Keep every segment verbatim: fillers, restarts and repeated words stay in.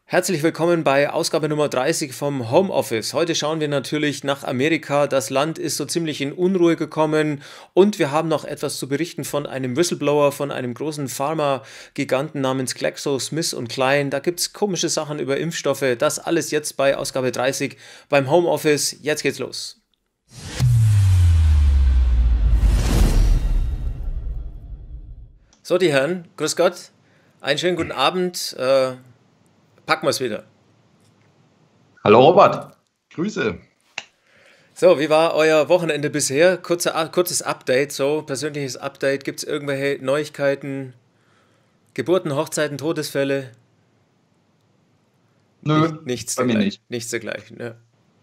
Herzlich willkommen bei Ausgabe Nummer dreißig vom Homeoffice. Heute schauen wir natürlich nach Amerika. Das Land ist so ziemlich in Unruhe gekommen und wir haben noch etwas zu berichten von einem Whistleblower, von einem großen Pharma-Giganten namens GlaxoSmithKline. Da gibt es komische Sachen über Impfstoffe. Das alles jetzt bei Ausgabe dreißig beim Homeoffice. Jetzt geht's los. So, die Herren, grüß Gott. Einen schönen guten Abend. Äh, Packen wir es wieder. Hallo Robert. Grüße. So, wie war euer Wochenende bisher? Kurze, kurzes Update, so persönliches Update. Gibt es irgendwelche Neuigkeiten? Geburten, Hochzeiten, Todesfälle? Nö, Nicht, nichts bei mir dergleichen. nicht. Nichts dergleichen, ja.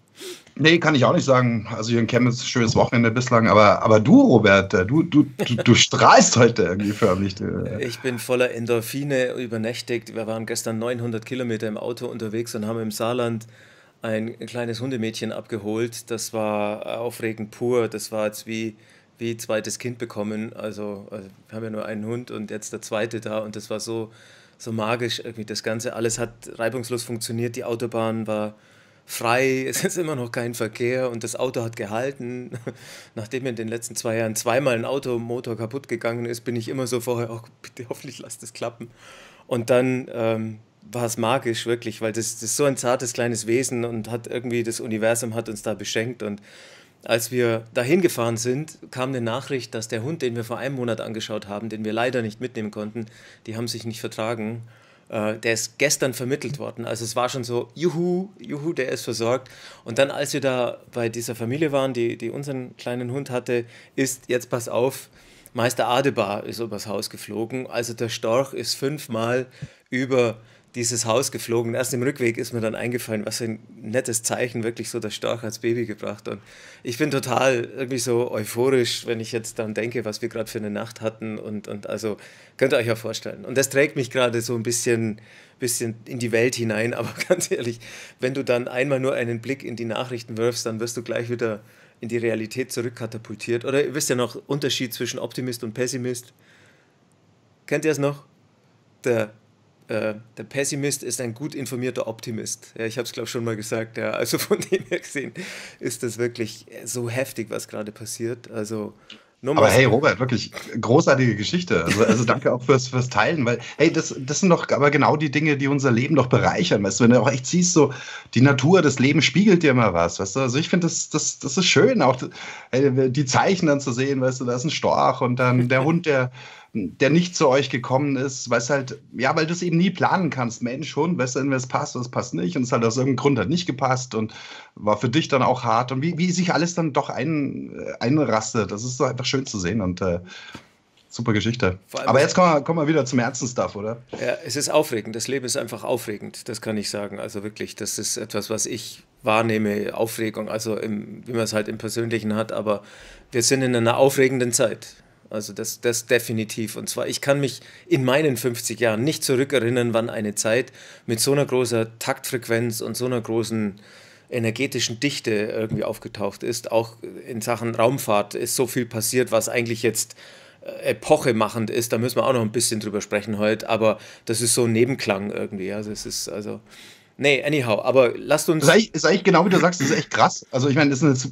Nee, kann ich auch nicht sagen. Also hier in Chemnitz ein schönes Wochenende bislang. Aber, aber du, Robert, du, du, du, du strahlst heute irgendwie förmlich. Ich bin voller Endorphine übernächtigt. Wir waren gestern neunhundert Kilometer im Auto unterwegs und haben im Saarland ein kleines Hundemädchen abgeholt. Das war aufregend pur. Das war jetzt wie, wie zweites Kind bekommen. Also, also wir haben ja nur einen Hund und jetzt der zweite da. Und das war so, so magisch irgendwie das Ganze. Alles hat reibungslos funktioniert. Die Autobahn war frei, es ist immer noch kein Verkehr und das Auto hat gehalten. Nachdem mir in den letzten zwei Jahren zweimal ein Automotor kaputt gegangen ist, bin ich immer so vorher, oh bitte, hoffentlich lasst es klappen. Und dann ähm, war es magisch, wirklich, weil das, das ist so ein zartes kleines Wesen und hat irgendwie, das Universum hat uns da beschenkt. Und als wir dahin gefahren sind, kam eine Nachricht, dass der Hund, den wir vor einem Monat angeschaut haben, den wir leider nicht mitnehmen konnten, die haben sich nicht vertragen. Der ist gestern vermittelt worden. Also es war schon so, juhu, juhu, der ist versorgt. Und dann, als wir da bei dieser Familie waren, die, die unseren kleinen Hund hatte, ist, jetzt pass auf, Meister Adebar ist übers Haus geflogen. Also der Storch ist fünfmal über dieses Haus geflogen. Erst im Rückweg ist mir dann eingefallen, was für ein nettes Zeichen, wirklich so der Storch als Baby gebracht. Und ich bin total irgendwie so euphorisch, wenn ich jetzt dann denke, was wir gerade für eine Nacht hatten. Und, und also könnt ihr euch ja vorstellen. Und das trägt mich gerade so ein bisschen, bisschen in die Welt hinein. Aber ganz ehrlich, wenn du dann einmal nur einen Blick in die Nachrichten wirfst, dann wirst du gleich wieder in die Realität zurückkatapultiert. Oder ihr wisst ja noch, Unterschied zwischen Optimist und Pessimist. Kennt ihr es noch? Der Äh, der Pessimist ist ein gut informierter Optimist. Ja, ich habe es, glaube ich, schon mal gesagt. Ja. Also von dem her gesehen ist das wirklich so heftig, was gerade passiert. Also, nur Aber mal hey, so. Robert, wirklich großartige Geschichte. Also, also danke auch fürs, fürs Teilen, weil, hey, das, das sind doch aber genau die Dinge, die unser Leben doch bereichern. Weißt du, wenn du auch echt siehst, so die Natur, das Leben spiegelt dir immer was. Weißt du, also ich finde, das, das, das ist schön, auch hey, die Zeichen dann zu sehen. Weißt du, da ist ein Storch und dann der Hund, der. der nicht zu euch gekommen ist, weil es halt, ja, weil du es eben nie planen kannst, Mensch, Hund, weißt du, wenn es passt, es passt nicht und es hat aus irgendeinem Grund halt nicht gepasst und war für dich dann auch hart und wie, wie sich alles dann doch ein, einrastet, das ist so einfach schön zu sehen und äh, super Geschichte. Vor allem Aber ist- jetzt kommen wir, kommen wir wieder zum Ernsten-Stuff, oder? Ja, es ist aufregend. Das Leben ist einfach aufregend. Das kann ich sagen. Also wirklich, das ist etwas, was ich wahrnehme, Aufregung, also im, wie man es halt im Persönlichen hat. Aber wir sind in einer aufregenden Zeit. Also das, das definitiv. Und zwar, ich kann mich in meinen fünfzig Jahren nicht zurückerinnern, wann eine Zeit mit so einer großen Taktfrequenz und so einer großen energetischen Dichte irgendwie aufgetaucht ist. Auch in Sachen Raumfahrt ist so viel passiert, was eigentlich jetzt äh, epochemachend ist. Da müssen wir auch noch ein bisschen drüber sprechen heute. Aber das ist so ein Nebenklang irgendwie. Also es ist also... Nee, anyhow, aber lasst uns... Das ist eigentlich, ist eigentlich genau wie du sagst, das ist echt krass. Also ich meine, das sind jetzt,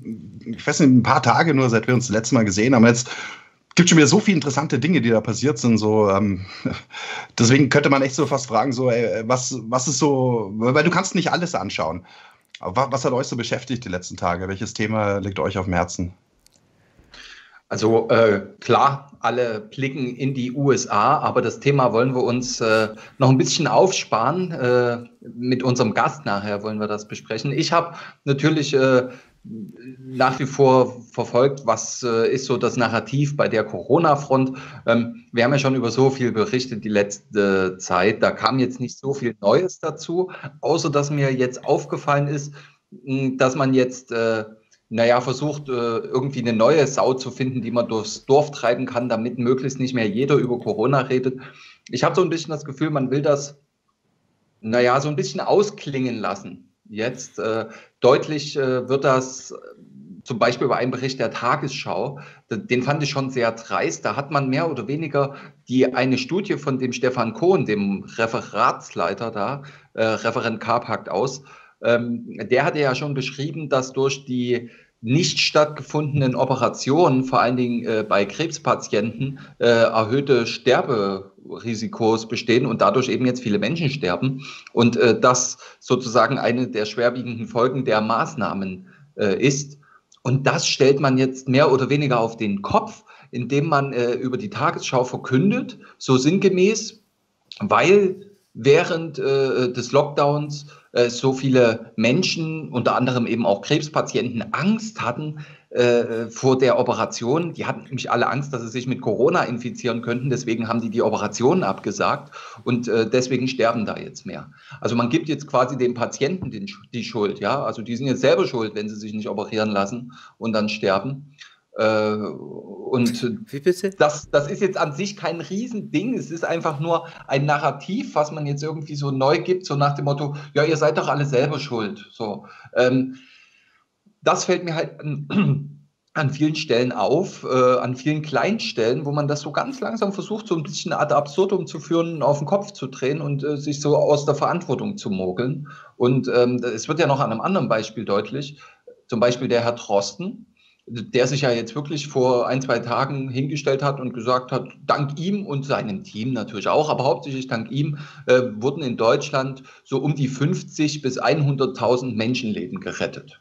ich weiß nicht, ein paar Tage nur, seit wir uns das letzte Mal gesehen haben. Jetzt gibt schon wieder so viele interessante Dinge, die da passiert sind. So, ähm, deswegen könnte man echt so fast fragen, so, ey, was, was ist so, weil du kannst nicht alles anschauen. Aber wa- was hat euch so beschäftigt die letzten Tage? Welches Thema liegt euch auf dem Herzen? Also äh, klar, alle blicken in die U S A, aber das Thema wollen wir uns äh, noch ein bisschen aufsparen. Äh, mit unserem Gast nachher wollen wir das besprechen. Ich habe natürlich äh, nach wie vor verfolgt, was äh, ist so das Narrativ bei der Corona-Front. Ähm, wir haben ja schon über so viel berichtet die letzte Zeit. Da kam jetzt nicht so viel Neues dazu, außer dass mir jetzt aufgefallen ist, mh, dass man jetzt... Äh, naja, versucht äh, irgendwie eine neue Sau zu finden, die man durchs Dorf treiben kann, damit möglichst nicht mehr jeder über Corona redet. Ich habe so ein bisschen das Gefühl, man will das, naja, so ein bisschen ausklingen lassen. Jetzt äh, deutlich äh, wird das zum Beispiel bei einem Bericht der Tagesschau, den fand ich schon sehr dreist. Da hat man mehr oder weniger die eine Studie von dem Stefan Kohn, dem Referatsleiter da, äh, Referent K. packt aus, ähm, der hatte ja schon beschrieben, dass durch die nicht stattgefundenen Operationen, vor allen Dingen äh, bei Krebspatienten, äh, erhöhte Sterberisikos bestehen und dadurch eben jetzt viele Menschen sterben. Und äh, das sozusagen eine der schwerwiegenden Folgen der Maßnahmen äh, ist. Und das stellt man jetzt mehr oder weniger auf den Kopf, indem man äh, über die Tagesschau verkündet, so sinngemäß, weil während äh, des Lockdowns äh, so viele Menschen, unter anderem eben auch Krebspatienten, Angst hatten äh, vor der Operation. Die hatten nämlich alle Angst, dass sie sich mit Corona infizieren könnten. Deswegen haben die die Operationen abgesagt und äh, deswegen sterben da jetzt mehr. Also man gibt jetzt quasi den Patienten den, die Schuld. Ja? Also die sind jetzt selber schuld, wenn sie sich nicht operieren lassen und dann sterben. Äh, und Wie bitte? Das, das ist jetzt an sich kein Riesending. Es ist einfach nur ein Narrativ, was man jetzt irgendwie so neu gibt, so nach dem Motto, ja, ihr seid doch alle selber schuld. So, ähm, das fällt mir halt an, an vielen Stellen auf, äh, an vielen kleinen Stellen, wo man das so ganz langsam versucht, so ein bisschen ad absurdum zu führen, auf den Kopf zu drehen und äh, sich so aus der Verantwortung zu mogeln. Und ähm, es wird ja noch an einem anderen Beispiel deutlich, zum Beispiel der Herr Drosten, der sich ja jetzt wirklich vor ein, zwei Tagen hingestellt hat und gesagt hat, dank ihm und seinem Team natürlich auch, aber hauptsächlich dank ihm, äh, wurden in Deutschland so um die fünfzig bis hunderttausend Menschenleben gerettet.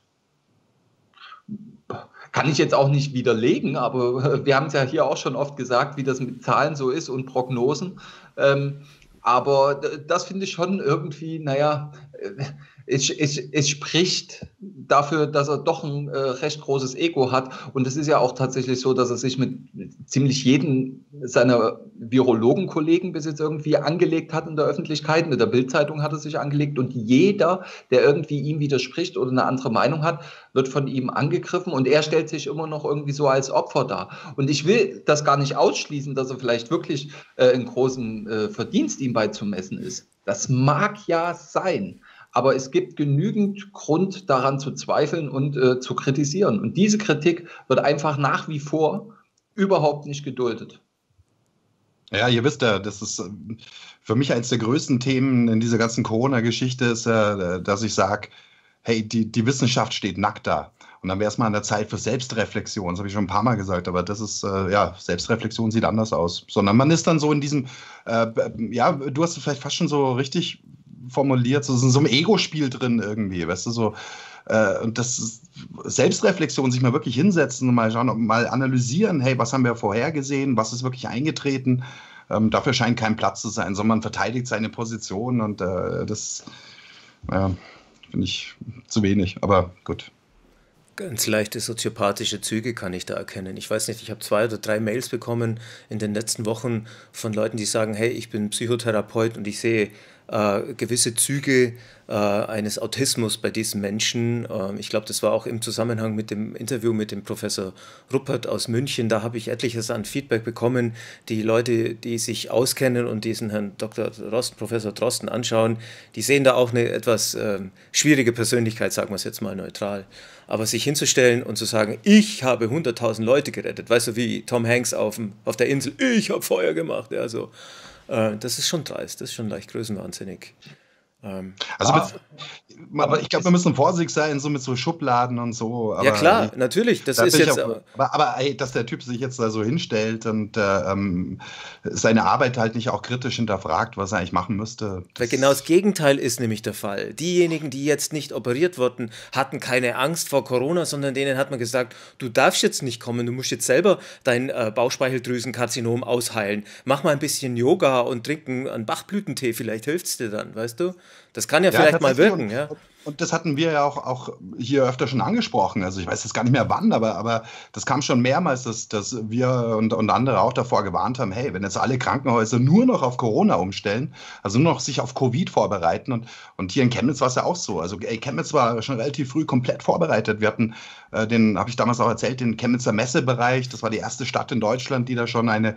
Kann ich jetzt auch nicht widerlegen, aber wir haben es ja hier auch schon oft gesagt, wie das mit Zahlen so ist und Prognosen. Ähm, aber das finde ich schon irgendwie, naja, es, es, es spricht dafür, dass er doch ein äh, recht großes Ego hat. Und es ist ja auch tatsächlich so, dass er sich mit ziemlich jedem seiner Virologenkollegen bis jetzt irgendwie angelegt hat in der Öffentlichkeit. Mit der Bild-Zeitung hat er sich angelegt. Und jeder, der irgendwie ihm widerspricht oder eine andere Meinung hat, wird von ihm angegriffen. Und er stellt sich immer noch irgendwie so als Opfer dar. Und ich will das gar nicht ausschließen, dass er vielleicht wirklich äh, einen großen äh, Verdienst ihm beizumessen ist. Das mag ja sein. Aber es gibt genügend Grund daran zu zweifeln und äh, zu kritisieren. Und diese Kritik wird einfach nach wie vor überhaupt nicht geduldet. Ja, ihr wisst ja, das ist für mich eines der größten Themen in dieser ganzen Corona-Geschichte, ist ja, dass ich sage, hey, die, die Wissenschaft steht nackt da. Und dann wäre es mal an der Zeit für Selbstreflexion. Das habe ich schon ein paar Mal gesagt, aber das ist, äh, ja, Selbstreflexion sieht anders aus. Sondern man ist dann so in diesem, äh, ja, du hast es vielleicht fast schon so richtig formuliert, so in so einem Ego-Spiel drin irgendwie, weißt du, so. Äh, und das ist Selbstreflexion, sich mal wirklich hinsetzen und mal schauen, mal analysieren, hey, was haben wir vorhergesehen, was ist wirklich eingetreten. Ähm, dafür scheint kein Platz zu sein, sondern man verteidigt seine Position und äh, das, ja, finde ich zu wenig, aber gut. Ganz leichte soziopathische Züge kann ich da erkennen. Ich weiß nicht, ich habe zwei oder drei Mails bekommen in den letzten Wochen von Leuten, die sagen, hey, ich bin Psychotherapeut und ich sehe äh, gewisse Züge äh, eines Autismus bei diesen Menschen. Äh, ich glaube, das war auch im Zusammenhang mit dem Interview mit dem Professor Ruppert aus München. Da habe ich etliches an Feedback bekommen. Die Leute, die sich auskennen und diesen Herrn Doktor Drosten, Professor Drosten anschauen, die sehen da auch eine etwas äh, schwierige Persönlichkeit, sagen wir es jetzt mal neutral. Aber sich hinzustellen und zu sagen, ich habe hunderttausend Leute gerettet, weißt du, wie Tom Hanks auf, dem, auf der Insel, ich habe Feuer gemacht, ja, so. Äh, das ist schon dreist, das ist schon leicht größenwahnsinnig. Ähm, also ah, mit, aber ich glaube, wir müssen vorsichtig sein, so mit so Schubladen und so. Aber ja klar, ich, natürlich, das da ist jetzt... Auch, aber, aber ey, dass der Typ sich jetzt da so hinstellt und äh, ähm, seine Arbeit halt nicht auch kritisch hinterfragt, was er eigentlich machen müsste. Weil genau das Gegenteil ist nämlich der Fall. Diejenigen, die jetzt nicht operiert wurden, hatten keine Angst vor Corona, sondern denen hat man gesagt, du darfst jetzt nicht kommen, du musst jetzt selber dein äh, Bauchspeicheldrüsenkarzinom ausheilen. Mach mal ein bisschen Yoga und trink einen Bachblütentee, vielleicht hilft es dir dann, weißt du? Das kann ja, ja vielleicht mal wirken, und, ja. Und das hatten wir ja auch, auch hier öfter schon angesprochen. Also ich weiß jetzt gar nicht mehr wann, aber, aber das kam schon mehrmals, dass, dass wir und, und andere auch davor gewarnt haben, hey, wenn jetzt alle Krankenhäuser nur noch auf Corona umstellen, also nur noch sich auf Covid vorbereiten und, und hier in Chemnitz war es ja auch so. Also ey, Chemnitz war schon relativ früh komplett vorbereitet. Wir hatten, äh, den habe ich damals auch erzählt, den Chemnitzer Messebereich. Das war die erste Stadt in Deutschland, die da schon eine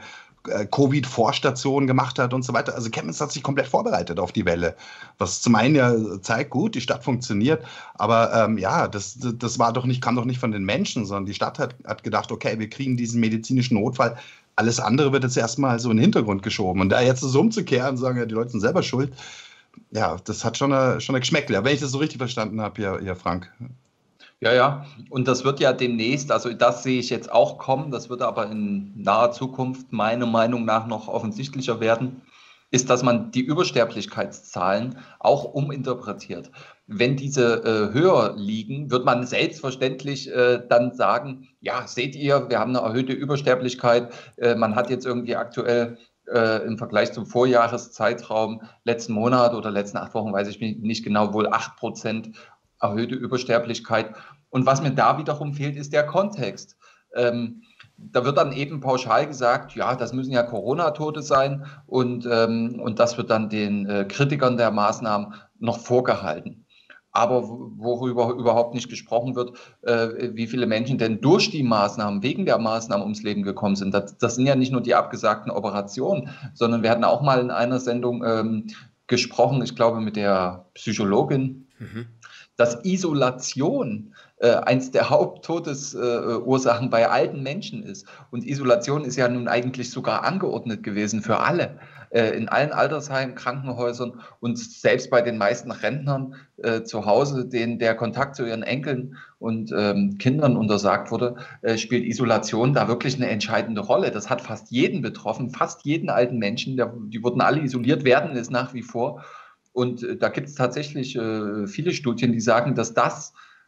äh, Covid-Vorstationen gemacht hat und so weiter. Also Chemnitz hat sich komplett vorbereitet auf die Welle, was zum einen ja zeigt, gut, die Stadt funktioniert, aber ähm, ja, das, das war doch nicht, kam doch nicht von den Menschen, sondern die Stadt hat, hat gedacht, okay, wir kriegen diesen medizinischen Notfall, alles andere wird jetzt erstmal so in den Hintergrund geschoben. Und da jetzt so umzukehren und sagen, ja, die Leute sind selber schuld, ja, das hat schon eine, schon eine Geschmäckle. Wenn ich das so richtig verstanden habe, ja, ja, Frank. Ja, ja, und das wird ja demnächst, also das sehe ich jetzt auch kommen, das wird aber in naher Zukunft meiner Meinung nach noch offensichtlicher werden, ist, dass man die Übersterblichkeitszahlen auch uminterpretiert. Wenn diese äh, höher liegen, wird man selbstverständlich äh, dann sagen, ja, seht ihr, wir haben eine erhöhte Übersterblichkeit, äh, man hat jetzt irgendwie aktuell äh, im Vergleich zum Vorjahreszeitraum, letzten Monat oder letzten acht Wochen, weiß ich nicht genau, wohl acht Prozent erhöhte Übersterblichkeit. Und was mir da wiederum fehlt, ist der Kontext. Ähm, da wird dann eben pauschal gesagt, ja, das müssen ja Corona-Tote sein und, ähm, und das wird dann den äh, Kritikern der Maßnahmen noch vorgehalten. Aber worüber überhaupt nicht gesprochen wird, äh, wie viele Menschen denn durch die Maßnahmen, wegen der Maßnahmen ums Leben gekommen sind. Das, das sind ja nicht nur die abgesagten Operationen, sondern wir hatten auch mal in einer Sendung ähm, gesprochen, ich glaube mit der Psychologin, mhm. dass Isolation äh, eins der Haupttodesursachen äh, bei alten Menschen ist. Und Isolation ist ja nun eigentlich sogar angeordnet gewesen für alle. Äh, in allen Altersheimen, Krankenhäusern und selbst bei den meisten Rentnern äh, zu Hause, denen der Kontakt zu ihren Enkeln und ähm, Kindern untersagt wurde, äh, spielt Isolation da wirklich eine entscheidende Rolle. Das hat fast jeden betroffen, fast jeden alten Menschen. Der, die wurden alle isoliert, werden es nach wie vor. Und äh, da gibt es tatsächlich äh, viele Studien, die sagen, dass das,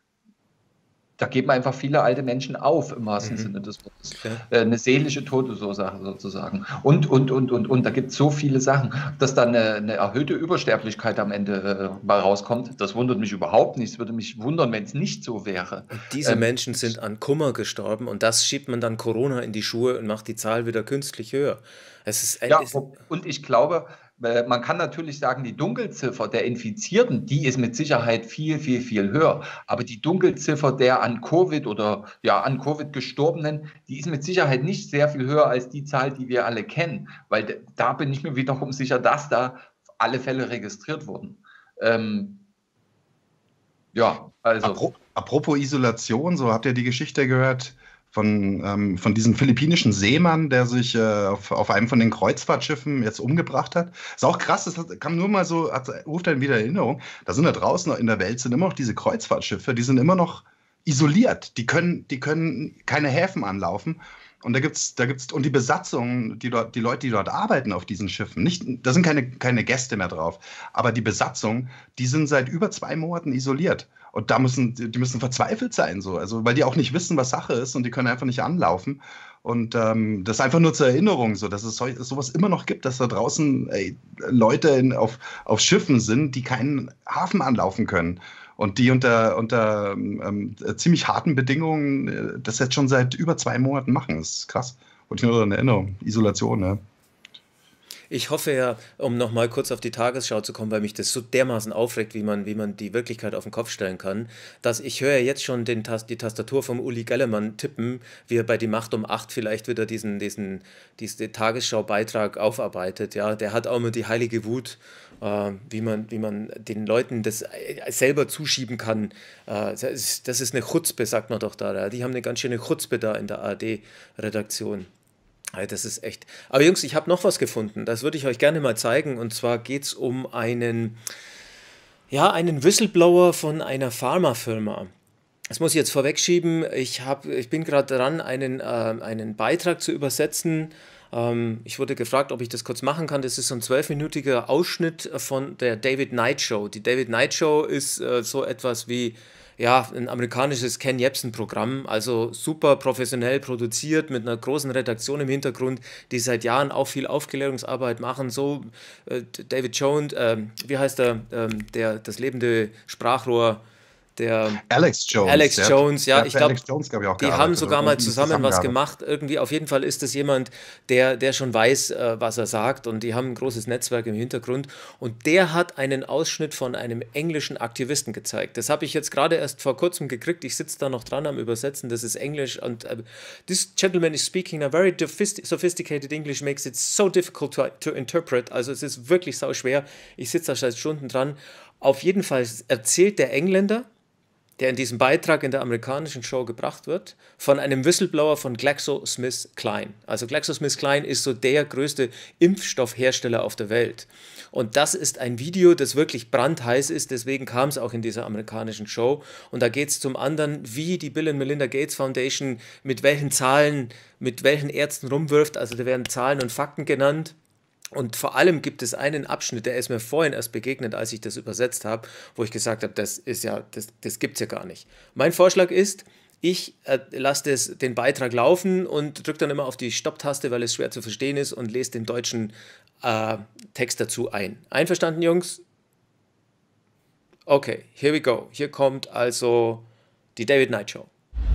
da geben einfach viele alte Menschen auf, im wahrsten mhm. Sinne des Wortes. Ja. Äh, eine seelische Todesursache sozusagen. Und, und, und, und, und. Da gibt es so viele Sachen. Dass dann eine, eine erhöhte Übersterblichkeit am Ende äh, mal rauskommt, das wundert mich überhaupt nicht. Es würde mich wundern, wenn es nicht so wäre. Und diese ähm, Menschen sind an Kummer gestorben und das schiebt man dann Corona in die Schuhe und macht die Zahl wieder künstlich höher. Es ist, ja, und ich glaube, man kann natürlich sagen, die Dunkelziffer der Infizierten, die ist mit Sicherheit viel, viel, viel höher. Aber die Dunkelziffer der an Covid oder ja an Covid Gestorbenen, die ist mit Sicherheit nicht sehr viel höher als die Zahl, die wir alle kennen. Weil da bin ich mir wiederum sicher, dass da alle Fälle registriert wurden. Ähm, ja, also. Apropos Isolation, so habt ihr die Geschichte gehört von, ähm, von diesem philippinischen Seemann, der sich äh, auf, auf einem von den Kreuzfahrtschiffen jetzt umgebracht hat. Ist auch krass, das hat, kam nur mal so, hat, ruft einen wieder in Erinnerung, da sind da draußen in der Welt sind immer noch diese Kreuzfahrtschiffe, die sind immer noch isoliert, die können, die können keine Häfen anlaufen. Und da gibt's, da gibt's, und die Besatzung, die dort, die Leute, die dort arbeiten auf diesen Schiffen, nicht, da sind keine, keine Gäste mehr drauf, aber die Besatzung, die sind seit über zwei Monaten isoliert. Und da müssen, die müssen verzweifelt sein, so, also, weil die auch nicht wissen, was Sache ist und die können einfach nicht anlaufen. Und ähm, das ist einfach nur zur Erinnerung, so, dass es so, sowas immer noch gibt, dass da draußen ey, Leute in, auf, auf Schiffen sind, die keinen Hafen anlaufen können. Und die unter, unter ähm, ziemlich harten Bedingungen das jetzt schon seit über zwei Monaten machen. Das ist krass. Und ich nur in Erinnerung. Isolation, ne? Ich hoffe ja, um nochmal kurz auf die Tagesschau zu kommen, weil mich das so dermaßen aufregt, wie man, wie man die Wirklichkeit auf den Kopf stellen kann, dass ich höre jetzt schon den, die Tastatur vom Uli Gellermann tippen, wie er bei Die Macht um acht vielleicht wieder diesen, diesen, diesen Tagesschau-Beitrag aufarbeitet. Ja, der hat auch immer die heilige Wut, äh, wie man, wie man den Leuten das selber zuschieben kann. Äh, das ist, das ist eine Chutzpe, sagt man doch da. Ja. Die haben eine ganz schöne Chutzpe da in der A R D-Redaktion. Das ist echt. Aber Jungs, ich habe noch was gefunden. Das würde ich euch gerne mal zeigen. Und zwar geht es um einen, ja, einen Whistleblower von einer Pharmafirma. Das muss ich jetzt vorwegschieben. Ich, hab, ich bin gerade dran, einen, äh, einen Beitrag zu übersetzen. Ähm, ich wurde gefragt, ob ich das kurz machen kann. Das ist so ein zwölfminütiger Ausschnitt von der David Knight Show. Die David Knight Show ist äh, so etwas wie ja, ein amerikanisches Ken Jebsen-Programm, also super professionell produziert mit einer großen Redaktion im Hintergrund, die seit Jahren auch viel Aufklärungsarbeit machen. So äh, David Jones, äh, wie heißt er, äh, der das lebende Sprachrohr, der Alex Jones. Alex der, Jones, ja, der ich glaube, Alex Jones, glaub ich, auch die haben gearbeitet, sogar oder? mal Irgendwie zusammen was zusammengearbeitet. gemacht. Irgendwie, auf jeden Fall ist das jemand, der, der schon weiß, äh, was er sagt, und die haben ein großes Netzwerk im Hintergrund. Und der hat einen Ausschnitt von einem englischen Aktivisten gezeigt. Das habe ich jetzt gerade erst vor kurzem gekriegt. Ich sitze da noch dran am Übersetzen. Das ist Englisch. Und uh, this gentleman is speaking a very sophisticated English, makes it so difficult to, to interpret. Also es ist wirklich sau schwer. Ich sitze da seit Stunden dran. Auf jeden Fall erzählt der Engländer, der in diesem Beitrag in der amerikanischen Show gebracht wird, von einem Whistleblower von GlaxoSmithKline. Also GlaxoSmithKline ist so der größte Impfstoffhersteller auf der Welt. Und das ist ein Video, das wirklich brandheiß ist, deswegen kam es auch in dieser amerikanischen Show. Und da geht es zum anderen, wie die Bill and Melinda Gates Foundation mit welchen Zahlen, mit welchen Ärzten rumwirft. Also da werden Zahlen und Fakten genannt. Und vor allem gibt es einen Abschnitt, der ist mir vorhin erst begegnet, als ich das übersetzt habe, wo ich gesagt habe, das ist ja, das, das gibt es ja gar nicht. Mein Vorschlag ist, ich äh, lasse den Beitrag laufen und drücke dann immer auf die Stopptaste, weil es schwer zu verstehen ist, und lese den deutschen äh, Text dazu ein. Einverstanden, Jungs? Okay, here we go. Hier kommt also die David Knight Show.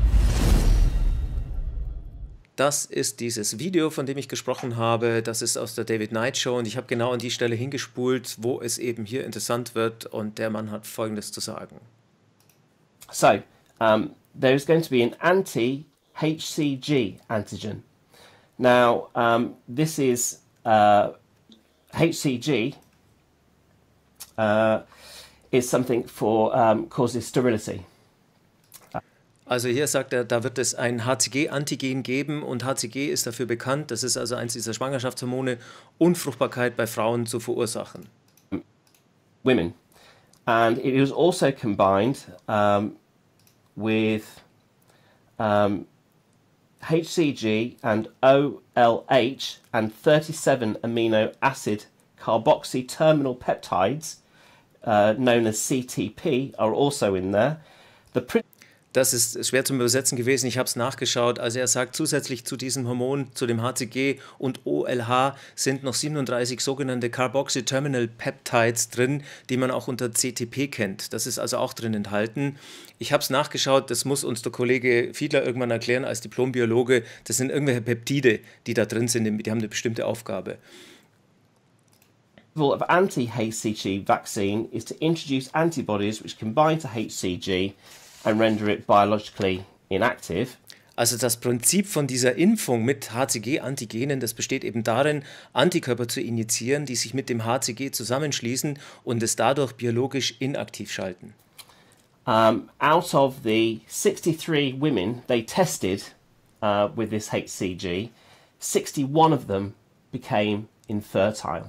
Das ist dieses Video, von dem ich gesprochen habe. Das ist aus der David Knight Show, und ich habe genau an die Stelle hingespult, wo es eben hier interessant wird, und der Mann hat Folgendes zu sagen. So, um, there is going to be an anti-H C G antigen. Now, um, this is uh, H C G uh, is something for um, causes sterility. Also hier sagt er, da wird es ein H C G-Antigen geben, und H C G ist dafür bekannt, das ist also eins dieser Schwangerschaftshormone, Unfruchtbarkeit bei Frauen zu verursachen. Women. And it was also combined um, with um, H C G and O L H and thirty-seven amino acid carboxy terminal peptides, uh, known as C T P, are also in there. The Das ist schwer zum Übersetzen gewesen, ich habe es nachgeschaut. Also er sagt, zusätzlich zu diesem Hormon, zu dem H C G und O L H, sind noch siebenunddreißig sogenannte Carboxy Terminal Peptides drin, die man auch unter C T P kennt. Das ist also auch drin enthalten. Ich habe es nachgeschaut, das muss uns der Kollege Fiedler irgendwann erklären als Diplombiologe. Das sind irgendwelche Peptide, die da drin sind, die haben eine bestimmte Aufgabe. The goal of anti-H C G vaccine is to introduce antibodies which combine to H C G and render it biologically inactive. Also das Prinzip von dieser Impfung mit H C G-Antigenen, das besteht eben darin, Antikörper zu injizieren, die sich mit dem H C G zusammenschließen und es dadurch biologisch inaktiv schalten. Um, out of the sixty-three women they tested uh, with this H C G, sixty-one of them became infertile.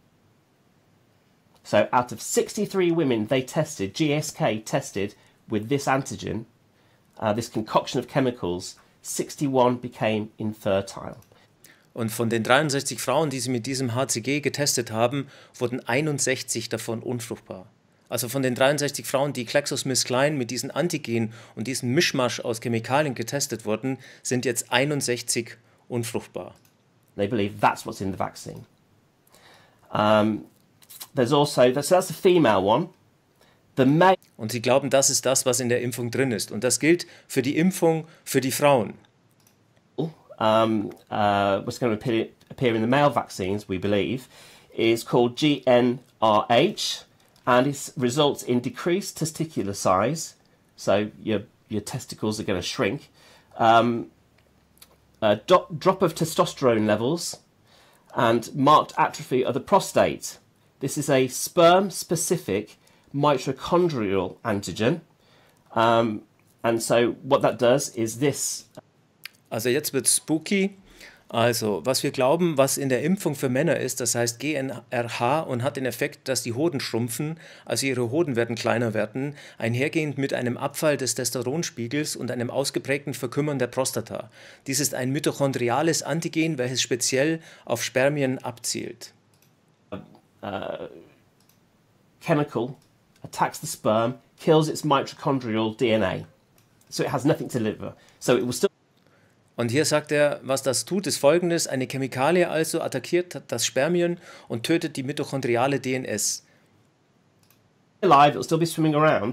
So out of sixty-three women they tested, G S K tested with this antigen, uh, this concoction of chemicals, sixty-one became infertile. Und von den dreiundsechzig Frauen, die sie mit diesem H C G getestet haben, wurden einundsechzig davon unfruchtbar. Also von den dreiundsechzig Frauen, die GlaxoSmithKline mit diesen Antigen und diesem Mischmasch aus Chemikalien getestet wurden, sind jetzt einundsechzig unfruchtbar. They believe that's what's in the vaccine. Um, there's also, so that's the female one. The male. Und sie glauben, das ist das, was in der Impfung drin ist. Und das gilt für die Impfung für die Frauen. Um, uh, what's going to appear, appear in the male vaccines, we believe, is called G N R H, and it results in decreased testicular size, so your, your testicles are going to shrink, um, a do- drop of testosterone levels, and marked atrophy of the prostate. This is a sperm-specific mitochondrial antigen, um, and so what that does is this. Also jetzt wird spooky. Also, was wir glauben, was in der Impfung für Männer ist, das heißt G N R H und hat den Effekt, dass die Hoden schrumpfen, also ihre Hoden werden kleiner werden, einhergehend mit einem Abfall des Testosteronspiegels und einem ausgeprägten Verkümmern der Prostata. Dies ist ein mitochondriales Antigen, welches speziell auf Spermien abzielt. Uh, chemical attacks the sperm, kills its mitochondrial D N A. So it has nothing to deliver. So it will still. Und hier sagt er, was das tut, ist folgendes: Eine Chemikalie also attackiert das Spermien und tötet die mitochondriale D N S. Alive, it will still be swimming around,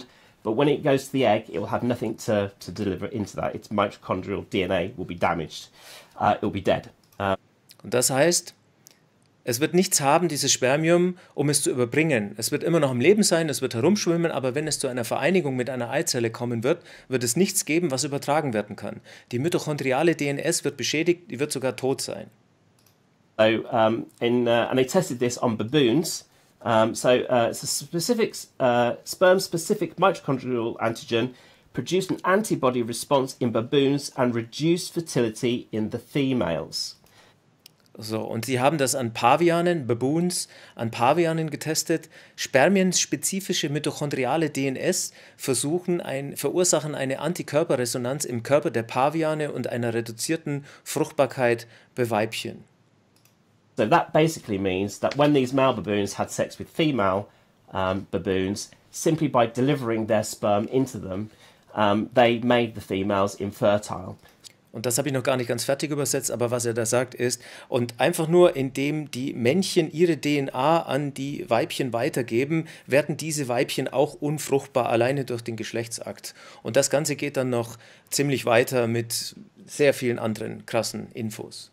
But when it goes to the egg, it will have nothing to, to deliver into that. Its mitochondrial D N A will be damaged. Uh, it will be dead. Uh, Und das heißt, es wird nichts haben, dieses Spermium, um es zu überbringen. Es wird immer noch am Leben sein, es wird herumschwimmen, aber wenn es zu einer Vereinigung mit einer Eizelle kommen wird, wird es nichts geben, was übertragen werden kann. Die mitochondriale D N S wird beschädigt, die wird sogar tot sein. So, um, in, uh, and they tested this on baboons. Um, so uh, it's a specific uh, sperm-specific mitochondrial antigen produced an antibody response in baboons and reduced fertility in the females. So, und sie haben das an Pavianen, Baboons, an Pavianen getestet. Spermienspezifische mitochondriale D N S versuchen ein, verursachen eine Antikörperresonanz im Körper der Paviane und einer reduzierten Fruchtbarkeit bei Weibchen. So that basically means that when these male baboons had sex with female um, baboons, simply by delivering their sperm into them, um, they made the females infertile. Und das habe ich noch gar nicht ganz fertig übersetzt, aber was er da sagt ist, und einfach nur indem die Männchen ihre D N A an die Weibchen weitergeben, werden diese Weibchen auch unfruchtbar, alleine durch den Geschlechtsakt. Und das Ganze geht dann noch ziemlich weiter mit sehr vielen anderen krassen Infos.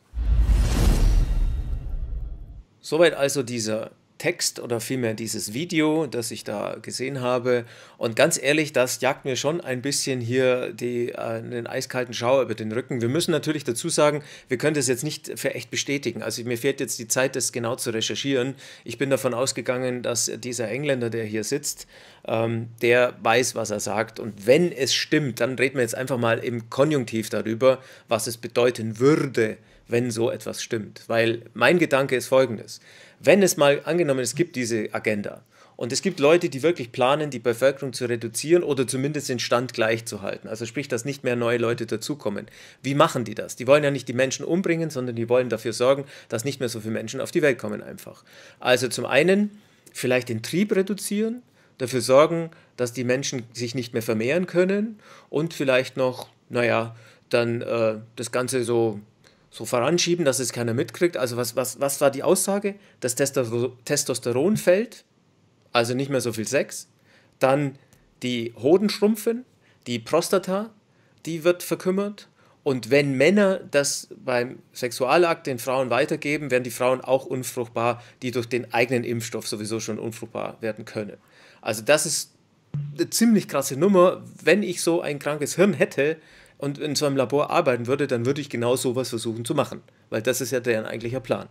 Soweit also dieser Text oder vielmehr dieses Video, das ich da gesehen habe. Und ganz ehrlich, das jagt mir schon ein bisschen hier die, äh, den eiskalten Schauer über den Rücken. Wir müssen natürlich dazu sagen, wir können das jetzt nicht für echt bestätigen. Also mir fehlt jetzt die Zeit, das genau zu recherchieren. Ich bin davon ausgegangen, dass dieser Engländer, der hier sitzt, ähm, der weiß, was er sagt. Und wenn es stimmt, dann reden wir jetzt einfach mal im Konjunktiv darüber, was es bedeuten würde, wenn so etwas stimmt. Weil mein Gedanke ist folgendes. Wenn es mal angenommen, es gibt diese Agenda und es gibt Leute, die wirklich planen, die Bevölkerung zu reduzieren oder zumindest den Stand gleich zu halten, also sprich, dass nicht mehr neue Leute dazukommen. Wie machen die das? Die wollen ja nicht die Menschen umbringen, sondern die wollen dafür sorgen, dass nicht mehr so viele Menschen auf die Welt kommen einfach. Also zum einen vielleicht den Trieb reduzieren, dafür sorgen, dass die Menschen sich nicht mehr vermehren können und vielleicht noch, naja, dann äh, das Ganze so... so voranschieben, dass es keiner mitkriegt. Also was, was, was war die Aussage? Das Testosteron fällt, also nicht mehr so viel Sex. Dann die Hoden schrumpfen, die Prostata, die wird verkümmert. Und wenn Männer das beim Sexualakt den Frauen weitergeben, werden die Frauen auch unfruchtbar, die durch den eigenen Impfstoff sowieso schon unfruchtbar werden können. Also das ist eine ziemlich krasse Nummer. Wenn ich so ein krankes Hirn hätte, und in so einem Labor arbeiten würde, dann würde ich genau sowas versuchen zu machen. Weil das ist ja deren eigentlicher Plan.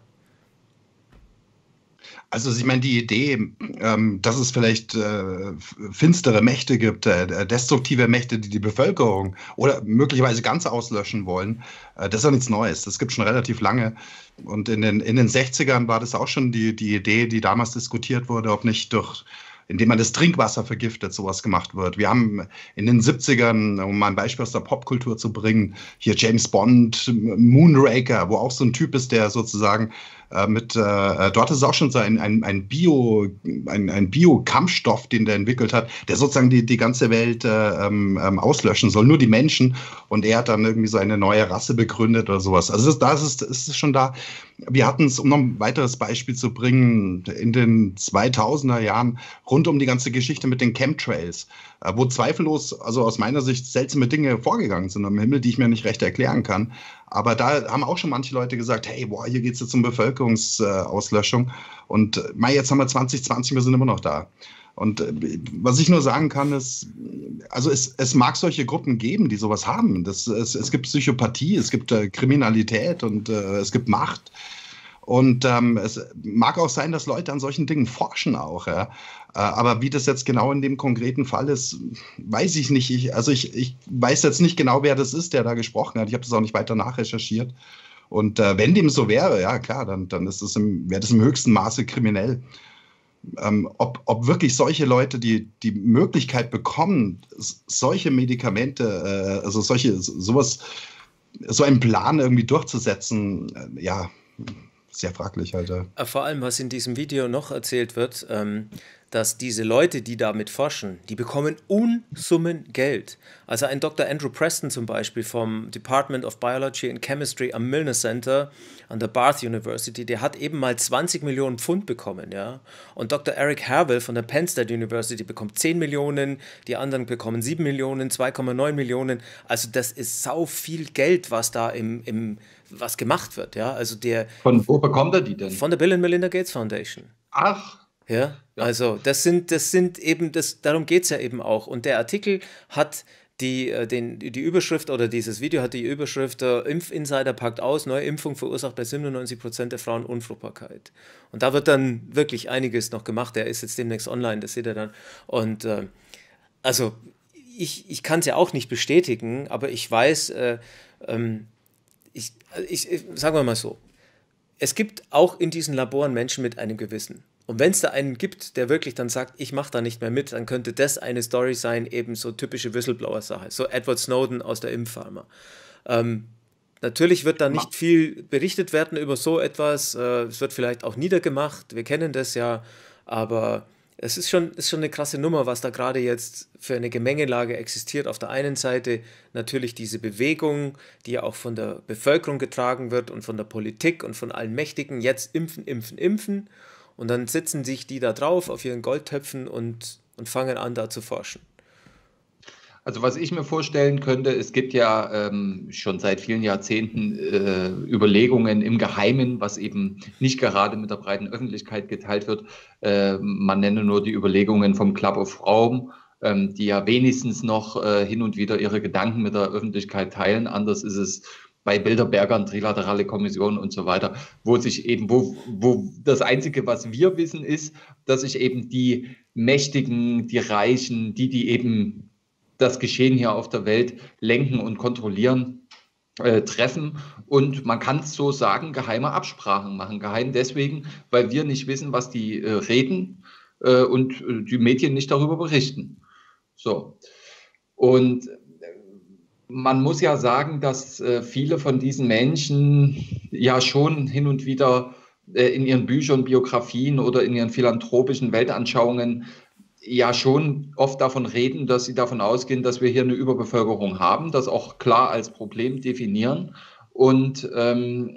Also ich meine, die Idee, ähm, dass es vielleicht äh, finstere Mächte gibt, äh, destruktive Mächte, die die Bevölkerung oder möglicherweise ganz auslöschen wollen, äh, das ist ja nichts Neues. Das gibt schon relativ lange. Und in den, in den sechzigern war das auch schon die, die Idee, die damals diskutiert wurde, ob nicht durch... indem man das Trinkwasser vergiftet, sowas gemacht wird. Wir haben in den siebzigern, um mal ein Beispiel aus der Popkultur zu bringen, hier James Bond, Moonraker, wo auch so ein Typ ist, der sozusagen äh, mit, äh, dort ist es auch schon so ein, ein, ein Bio, ein, ein Bio-Kampfstoff, den der entwickelt hat, der sozusagen die, die ganze Welt äh, ähm, auslöschen soll, nur die Menschen. Und er hat dann irgendwie so eine neue Rasse begründet oder sowas. Also das, da ist es, ist es schon da. Wir hatten es, um noch ein weiteres Beispiel zu bringen, in den zweitausender Jahren rund um die ganze Geschichte mit den Chemtrails, wo zweifellos, also aus meiner Sicht, seltsame Dinge vorgegangen sind am Himmel, die ich mir nicht recht erklären kann. Aber da haben auch schon manche Leute gesagt, hey, boah, hier geht es jetzt um Bevölkerungsauslöschung. Und Mai, jetzt haben wir zwanzig zwanzig, wir sind immer noch da. Und äh, was ich nur sagen kann, ist, also es, es mag solche Gruppen geben, die sowas haben. Das, es, es gibt Psychopathie, es gibt äh, Kriminalität und äh, es gibt Macht. Und ähm, es mag auch sein, dass Leute an solchen Dingen forschen auch. Ja. Äh, aber wie das jetzt genau in dem konkreten Fall ist, weiß ich nicht. Ich, also ich, ich weiß jetzt nicht genau, wer das ist, der da gesprochen hat. Ich habe das auch nicht weiter nachrecherchiert. Und äh, wenn dem so wäre, ja klar, dann, dann ist das im, wäre das im höchsten Maße kriminell. Ähm, ob, ob wirklich solche Leute die, die Möglichkeit bekommen, solche Medikamente, äh, also solche, sowas, so einen Plan irgendwie durchzusetzen, äh, ja, sehr fraglich halt. Ja. Vor allem, was in diesem Video noch erzählt wird, ähm, dass diese Leute, die damit forschen, die bekommen Unsummen Geld. Also ein Doktor Andrew Preston zum Beispiel vom Department of Biology and Chemistry am Milner Center an der Bath University, der hat eben mal zwanzig Millionen Pfund bekommen, ja. Und Doktor Eric Harwell von der Penn State University bekommt zehn Millionen, die anderen bekommen sieben Millionen, zwei Komma neun Millionen. Also das ist sau viel Geld, was da im, im was gemacht wird, ja. Also der Von wo bekommt er die denn? von der Bill and Melinda Gates Foundation. Ach, Ja, ja. also das sind, das sind eben, das, darum geht es ja eben auch. Und der Artikel hat die, äh, den, die Überschrift oder dieses Video hat die Überschrift äh, Impfinsider packt aus, neue Impfung verursacht bei siebenundneunzig Prozent der Frauen Unfruchtbarkeit. Und da wird dann wirklich einiges noch gemacht. Der ist jetzt demnächst online, das seht ihr dann. Und äh, also ich, ich kann es ja auch nicht bestätigen, aber ich weiß, äh, ähm, ich, ich, ich, sagen wir mal so, es gibt auch in diesen Laboren Menschen mit einem Gewissen. Und wenn es da einen gibt, der wirklich dann sagt, ich mache da nicht mehr mit, dann könnte das eine Story sein, eben so typische Whistleblower-Sache, so Edward Snowden aus der Impfpharma. Ähm, natürlich wird da nicht viel berichtet werden über so etwas, äh, es wird vielleicht auch niedergemacht, wir kennen das ja, aber es ist schon, ist schon eine krasse Nummer, was da gerade jetzt für eine Gemengelage existiert. Auf der einen Seite natürlich diese Bewegung, die ja auch von der Bevölkerung getragen wird und von der Politik und von allen Mächtigen, jetzt impfen, impfen, impfen. Und dann sitzen sich die da drauf auf ihren Goldtöpfen und, und fangen an, da zu forschen. Also was ich mir vorstellen könnte, es gibt ja ähm, schon seit vielen Jahrzehnten äh, Überlegungen im Geheimen, was eben nicht gerade mit der breiten Öffentlichkeit geteilt wird. Äh, man nenne nur die Überlegungen vom Club of Rome, ähm, die ja wenigstens noch äh, hin und wieder ihre Gedanken mit der Öffentlichkeit teilen. Anders ist es bei Bilderbergern, trilaterale Kommission und so weiter, wo sich eben, wo, wo das Einzige, was wir wissen, ist, dass sich eben die Mächtigen, die Reichen, die, die eben das Geschehen hier auf der Welt lenken und kontrollieren, äh, treffen. Und man kann es so sagen, geheime Absprachen machen. Geheim deswegen, weil wir nicht wissen, was die äh, reden äh, und äh, die Medien nicht darüber berichten. So. Und man muss ja sagen, dass äh, viele von diesen Menschen ja schon hin und wieder äh, in ihren Büchern, Biografien oder in ihren philanthropischen Weltanschauungen ja schon oft davon reden, dass sie davon ausgehen, dass wir hier eine Überbevölkerung haben, das auch klar als Problem definieren und ähm,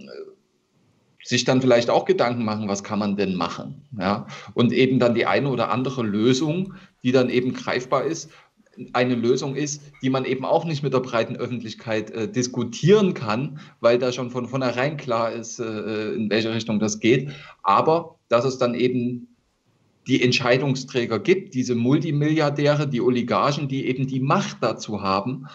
sich dann vielleicht auch Gedanken machen, was kann man denn machen? Ja? Und eben dann die eine oder andere Lösung, die dann eben greifbar ist, eine Lösung ist, die man eben auch nicht mit der breiten Öffentlichkeit äh, diskutieren kann, weil da schon von vornherein klar ist, äh, in welche Richtung das geht. Aber dass es dann eben die Entscheidungsträger gibt, diese Multimilliardäre, die Oligarchen, die eben die Macht dazu haben,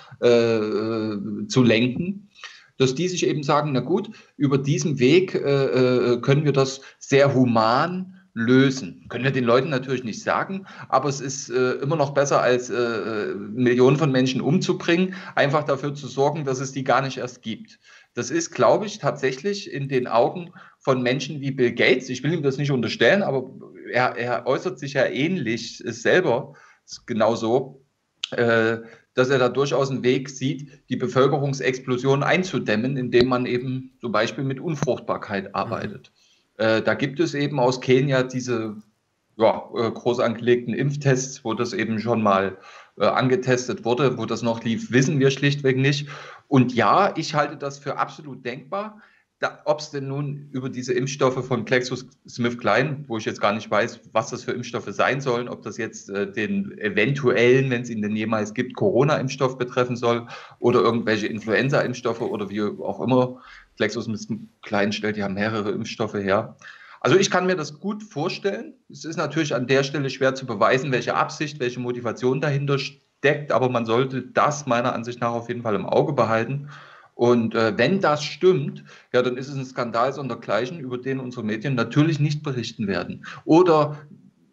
äh, zu lenken, dass die sich eben sagen, na gut, über diesen Weg äh, können wir das sehr human lösen. Können wir den Leuten natürlich nicht sagen, aber es ist äh, immer noch besser, als äh, Millionen von Menschen umzubringen, einfach dafür zu sorgen, dass es die gar nicht erst gibt. Das ist, glaube ich, tatsächlich in den Augen von Menschen wie Bill Gates, ich will ihm das nicht unterstellen, aber er, er äußert sich ja ähnlich selber, genauso, äh, dass er da durchaus einen Weg sieht, die Bevölkerungsexplosion einzudämmen, indem man eben zum Beispiel mit Unfruchtbarkeit arbeitet. Mhm. Äh, da gibt es eben aus Kenia diese ja, äh, groß angelegten Impftests, wo das eben schon mal äh, angetestet wurde, wo das noch lief, wissen wir schlichtweg nicht. Und ja, ich halte das für absolut denkbar. Ob es denn nun über diese Impfstoffe von GlaxoSmithKline, wo ich jetzt gar nicht weiß, was das für Impfstoffe sein sollen, ob das jetzt äh, den eventuellen, wenn es ihn denn jemals gibt, Corona-Impfstoff betreffen soll oder irgendwelche Influenza-Impfstoffe oder wie auch immer. GlaxoSmithKline stellt ja mehrere Impfstoffe her. Also ich kann mir das gut vorstellen. Es ist natürlich an der Stelle schwer zu beweisen, welche Absicht, welche Motivation dahinter steckt, aber man sollte das meiner Ansicht nach auf jeden Fall im Auge behalten. Und äh, wenn das stimmt, ja, dann ist es ein Skandal sondergleichen, über den unsere Medien natürlich nicht berichten werden. Oder äh,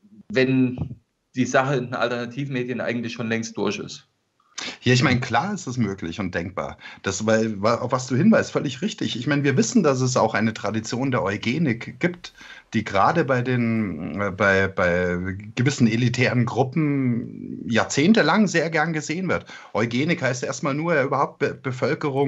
wenn die Sache in den Alternativmedien eigentlich schon längst durch ist. Ja, ich meine, klar ist es möglich und denkbar. Das, weil, auf was du hinweist, völlig richtig. Ich meine, wir wissen, dass es auch eine Tradition der Eugenik gibt, die gerade bei den, äh, bei, bei gewissen elitären Gruppen jahrzehntelang sehr gern gesehen wird. Eugenik heißt erstmal nur, ja, überhaupt Be Bevölkerung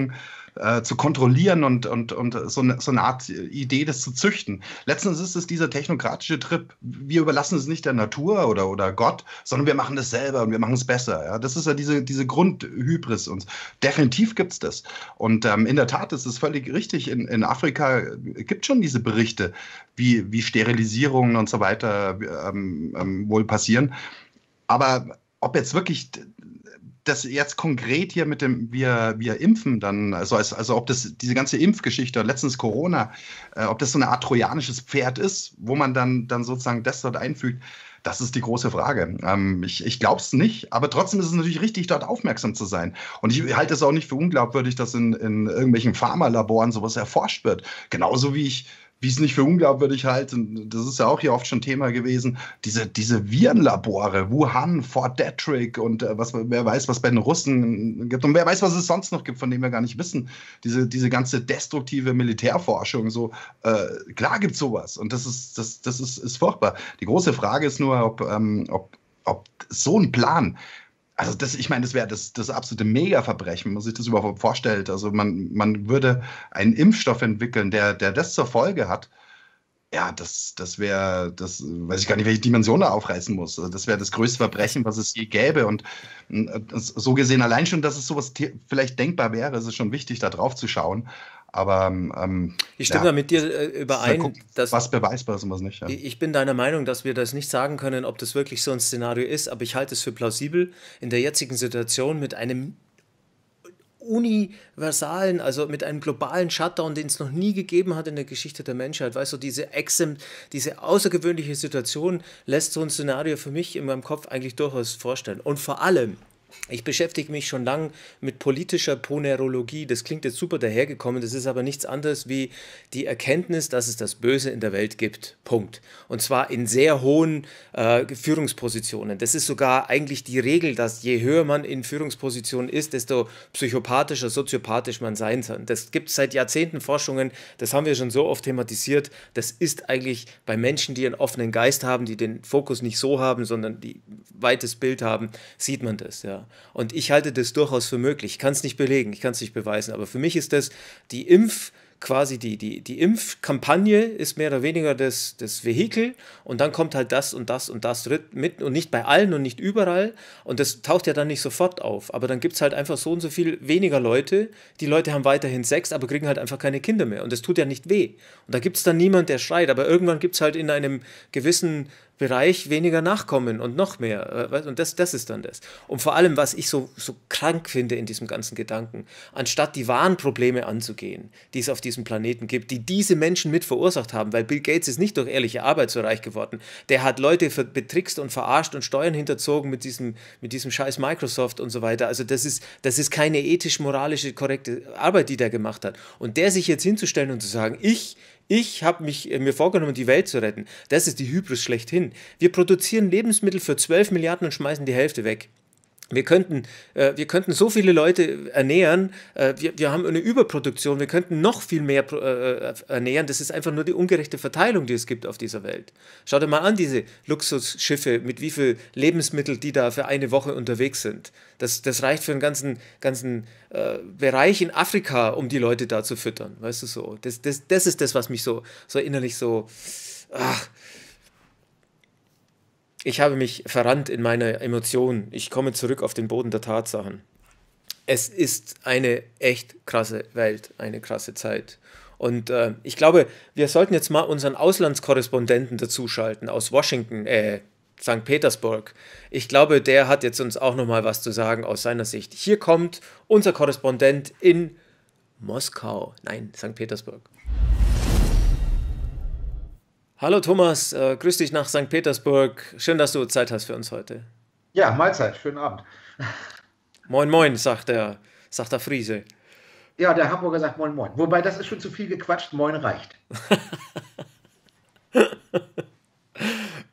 äh, zu kontrollieren und, und, und so, eine, so eine Art Idee, das zu züchten. Letztens ist es dieser technokratische Trip. Wir überlassen es nicht der Natur oder, oder Gott, sondern wir machen das selber und wir machen es besser. Ja? Das ist ja diese, diese Grundhybris. Und definitiv gibt es das. Und ähm, in der Tat ist es völlig richtig. In, in Afrika gibt es schon diese Berichte, wie, wie Sterilisierungen und so weiter ähm, ähm, wohl passieren. Aber ob jetzt wirklich das jetzt konkret hier mit dem, wir, wir impfen dann, also, als, also ob das diese ganze Impfgeschichte, letztens Corona, äh, ob das so eine Art trojanisches Pferd ist, wo man dann, dann sozusagen das dort einfügt, das ist die große Frage. Ähm, ich ich glaube es nicht, aber trotzdem ist es natürlich richtig, dort aufmerksam zu sein. Und ich halte es auch nicht für unglaubwürdig, dass in, in irgendwelchen Pharmalaboren sowas erforscht wird. Genauso wie ich wie ich es nicht für unglaubwürdig halte, und das ist ja auch hier oft schon Thema gewesen, diese, diese Virenlabore, Wuhan, Fort Detrick und äh, was, wer weiß, was bei den Russen gibt und wer weiß, was es sonst noch gibt, von dem wir gar nicht wissen. Diese, diese ganze destruktive Militärforschung, so, äh, klar gibt es sowas und das ist, das, das ist, ist furchtbar. Die große Frage ist nur, ob, ähm, ob, ob so ein Plan, also das, ich meine, das wäre das, das absolute Mega-Verbrechen, wenn man sich das überhaupt vorstellt. Also man, man würde einen Impfstoff entwickeln, der, der das zur Folge hat. Ja, das, das wäre, das weiß ich gar nicht, welche Dimension da aufreißen muss. Also das wäre das größte Verbrechen, was es je gäbe. Und so gesehen, allein schon, dass es sowas vielleicht denkbar wäre, ist es schon wichtig, da drauf zu schauen. Aber ähm, ich stimme ja, da mit dir äh, überein, gucken, dass was beweisbar ist und was nicht. Ja. ich bin deiner Meinung, dass wir das nicht sagen können, ob das wirklich so ein Szenario ist, aber ich halte es für plausibel in der jetzigen Situation mit einem universalen, also mit einem globalen Shutdown, den es noch nie gegeben hat in der Geschichte der Menschheit. Weißt du, diese, Exem, diese außergewöhnliche Situation lässt so ein Szenario für mich in meinem Kopf eigentlich durchaus vorstellen. Und vor allem, ich beschäftige mich schon lange mit politischer Ponerologie. Das klingt jetzt super dahergekommen, das ist aber nichts anderes wie die Erkenntnis, dass es das Böse in der Welt gibt. Punkt. Und zwar in sehr hohen äh, Führungspositionen. Das ist sogar eigentlich die Regel, dass je höher man in Führungspositionen ist, desto psychopathischer, soziopathisch man sein kann. Das gibt es seit Jahrzehnten Forschungen, das haben wir schon so oft thematisiert. Das ist eigentlich bei Menschen, die einen offenen Geist haben, die den Fokus nicht so haben, sondern die weites Bild haben, sieht man das, ja. Und ich halte das durchaus für möglich. Ich kann es nicht belegen, ich kann es nicht beweisen, aber für mich ist das die Impf- quasi die, die, die Impfkampagne ist mehr oder weniger das, das Vehikel und dann kommt halt das und das und das mit und nicht bei allen und nicht überall und das taucht ja dann nicht sofort auf, aber dann gibt es halt einfach so und so viel weniger Leute, die Leute haben weiterhin Sex, aber kriegen halt einfach keine Kinder mehr und das tut ja nicht weh und da gibt es dann niemand, der schreit, aber irgendwann gibt es halt in einem gewissen Bereich weniger Nachkommen und noch mehr. Und das, das ist dann das. Und vor allem, was ich so, so krank finde in diesem ganzen Gedanken, anstatt die wahren Probleme anzugehen, die es auf diesem Planeten gibt, die diese Menschen mit verursacht haben, weil Bill Gates ist nicht durch ehrliche Arbeit so reich geworden. Der hat Leute betrickst und verarscht und Steuern hinterzogen mit diesem, mit diesem scheiß Microsoft und so weiter. Also das ist, das ist keine ethisch-moralische, korrekte Arbeit, die der gemacht hat. Und der sich jetzt hinzustellen und zu sagen, ich Ich habe mich, äh, mir vorgenommen, die Welt zu retten. Das ist die Hybris schlechthin. Wir produzieren Lebensmittel für zwölf Milliarden und schmeißen die Hälfte weg. Wir könnten, äh, wir könnten so viele Leute ernähren, äh, wir, wir haben eine Überproduktion, wir könnten noch viel mehr äh, ernähren. Das ist einfach nur die ungerechte Verteilung, die es gibt auf dieser Welt. Schau dir mal an, diese Luxusschiffe, mit wie viel Lebensmittel die da für eine Woche unterwegs sind. Das, das reicht für einen ganzen, ganzen äh, Bereich in Afrika, um die Leute da zu füttern. Weißt du so? Das, das, das ist das, was mich so, so innerlich so... Ach, Ich habe mich verrannt in meiner Emotion. Ich komme zurück auf den Boden der Tatsachen. Es ist eine echt krasse Welt, eine krasse Zeit. Und äh, ich glaube, wir sollten jetzt mal unseren Auslandskorrespondenten dazuschalten aus Washington, äh, Sankt Petersburg. Ich glaube, der hat jetzt uns auch noch mal was zu sagen aus seiner Sicht. Hier kommt unser Korrespondent in Moskau. Nein, Sankt Petersburg. Hallo Thomas, äh, grüß dich nach Sankt Petersburg. Schön, dass du Zeit hast für uns heute. Ja, Mahlzeit, schönen Abend. Moin Moin, sagt der, sagt der Friese. Ja, der Hamburger sagt Moin Moin. Wobei, das ist schon zu viel gequatscht, Moin reicht.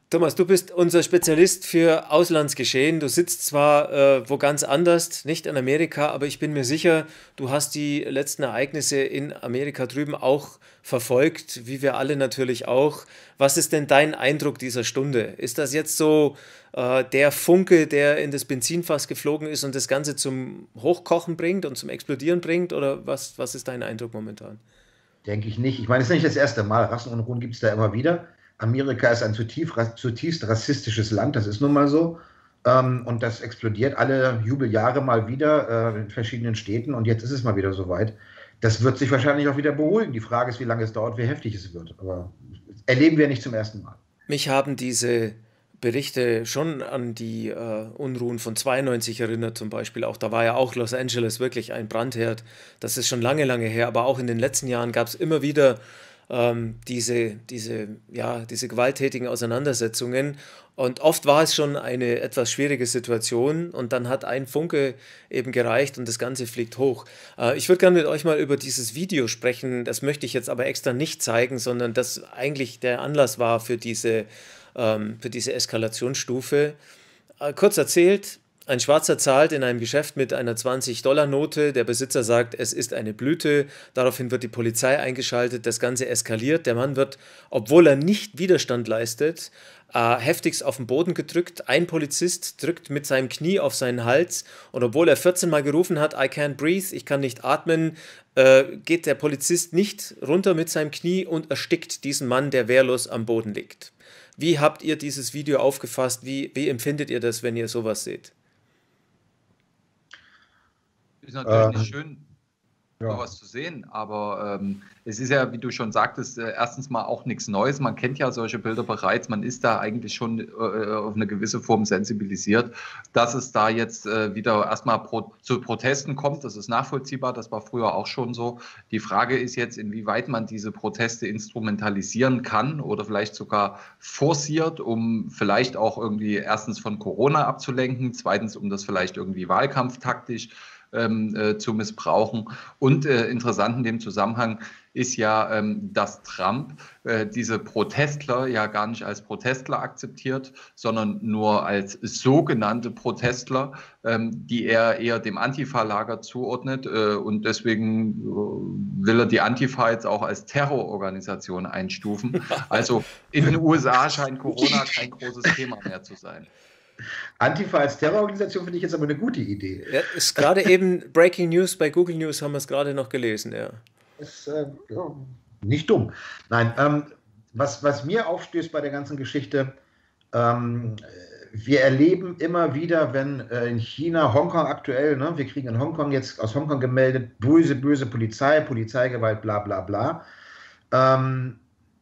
Thomas, du bist unser Spezialist für Auslandsgeschehen. Du sitzt zwar äh, wo ganz anders, nicht in Amerika, aber ich bin mir sicher, du hast die letzten Ereignisse in Amerika drüben auch verfolgt, wie wir alle natürlich auch. Was ist denn dein Eindruck dieser Stunde? Ist das jetzt so äh, der Funke, der in das Benzinfass geflogen ist und das Ganze zum Hochkochen bringt und zum Explodieren bringt? Oder was, was ist dein Eindruck momentan? Denke ich nicht. Ich meine, es ist nicht das erste Mal. Rassenunruhen gibt es da immer wieder. Amerika ist ein zutiefst, zutiefst rassistisches Land, das ist nun mal so. Ähm, und das explodiert alle Jubeljahre mal wieder äh, in verschiedenen Städten. Und jetzt ist es mal wieder soweit. Das wird sich wahrscheinlich auch wieder beruhigen. Die Frage ist, wie lange es dauert, wie heftig es wird. Aber erleben wir nicht zum ersten Mal. Mich haben diese Berichte schon an die äh, Unruhen von zweiundneunzig erinnert zum Beispiel. Auch da war ja auch Los Angeles wirklich ein Brandherd. Das ist schon lange, lange her. Aber auch in den letzten Jahren gab es immer wieder ähm, diese, diese, ja, diese gewalttätigen Auseinandersetzungen. Und oft war es schon eine etwas schwierige Situation und dann hat ein Funke eben gereicht und das Ganze fliegt hoch. Äh, ich würde gerne mit euch mal über dieses Video sprechen. Das möchte ich jetzt aber extra nicht zeigen, sondern das eigentlich der Anlass war für diese für diese Eskalationsstufe. Kurz erzählt, ein Schwarzer zahlt in einem Geschäft mit einer zwanzig-Dollar-Note. Der Besitzer sagt, es ist eine Blüte. Daraufhin wird die Polizei eingeschaltet. Das Ganze eskaliert. Der Mann wird, obwohl er nicht Widerstand leistet, äh, heftigst auf den Boden gedrückt. Ein Polizist drückt mit seinem Knie auf seinen Hals. Und obwohl er vierzehn Mal gerufen hat, I can't breathe, ich kann nicht atmen, äh, geht der Polizist nicht runter mit seinem Knie und erstickt diesen Mann, der wehrlos am Boden liegt. Wie habt ihr dieses Video aufgefasst? Wie, wie empfindet ihr das, wenn ihr sowas seht? Ist natürlich Ähm, nicht schön, ja. sowas zu sehen, aber ähm, es ist ja, wie du schon sagtest, äh, erstens mal auch nichts Neues. Man kennt ja solche Bilder bereits. Man ist da eigentlich schon äh, auf eine gewisse Form sensibilisiert. Dass es da jetzt äh, wieder erstmal pro, zu Protesten kommt, das ist nachvollziehbar. Das war früher auch schon so. Die Frage ist jetzt, inwieweit man diese Proteste instrumentalisieren kann oder vielleicht sogar forciert, um vielleicht auch irgendwie erstens von Corona abzulenken, zweitens, um das vielleicht irgendwie wahlkampftaktisch Ähm, äh, zu missbrauchen. Und äh, interessant in dem Zusammenhang ist ja, ähm, dass Trump äh, diese Protestler ja gar nicht als Protestler akzeptiert, sondern nur als sogenannte Protestler, ähm, die er eher dem Antifa-Lager zuordnet. Äh, und deswegen äh, will er die Antifa jetzt auch als Terrororganisation einstufen. Also in den U S A scheint Corona kein großes Thema mehr zu sein. Antifa als Terrororganisation finde ich jetzt aber eine gute Idee. Ja, ist gerade eben Breaking News bei Google News, haben wir es gerade noch gelesen, ja. Ist äh, ja, nicht dumm. Nein, ähm, was, was mir aufstößt bei der ganzen Geschichte, ähm, wir erleben immer wieder, wenn äh, in China, Hongkong aktuell, ne, wir kriegen in Hongkong jetzt aus Hongkong gemeldet, böse, böse Polizei, Polizeigewalt, bla bla bla. Ähm,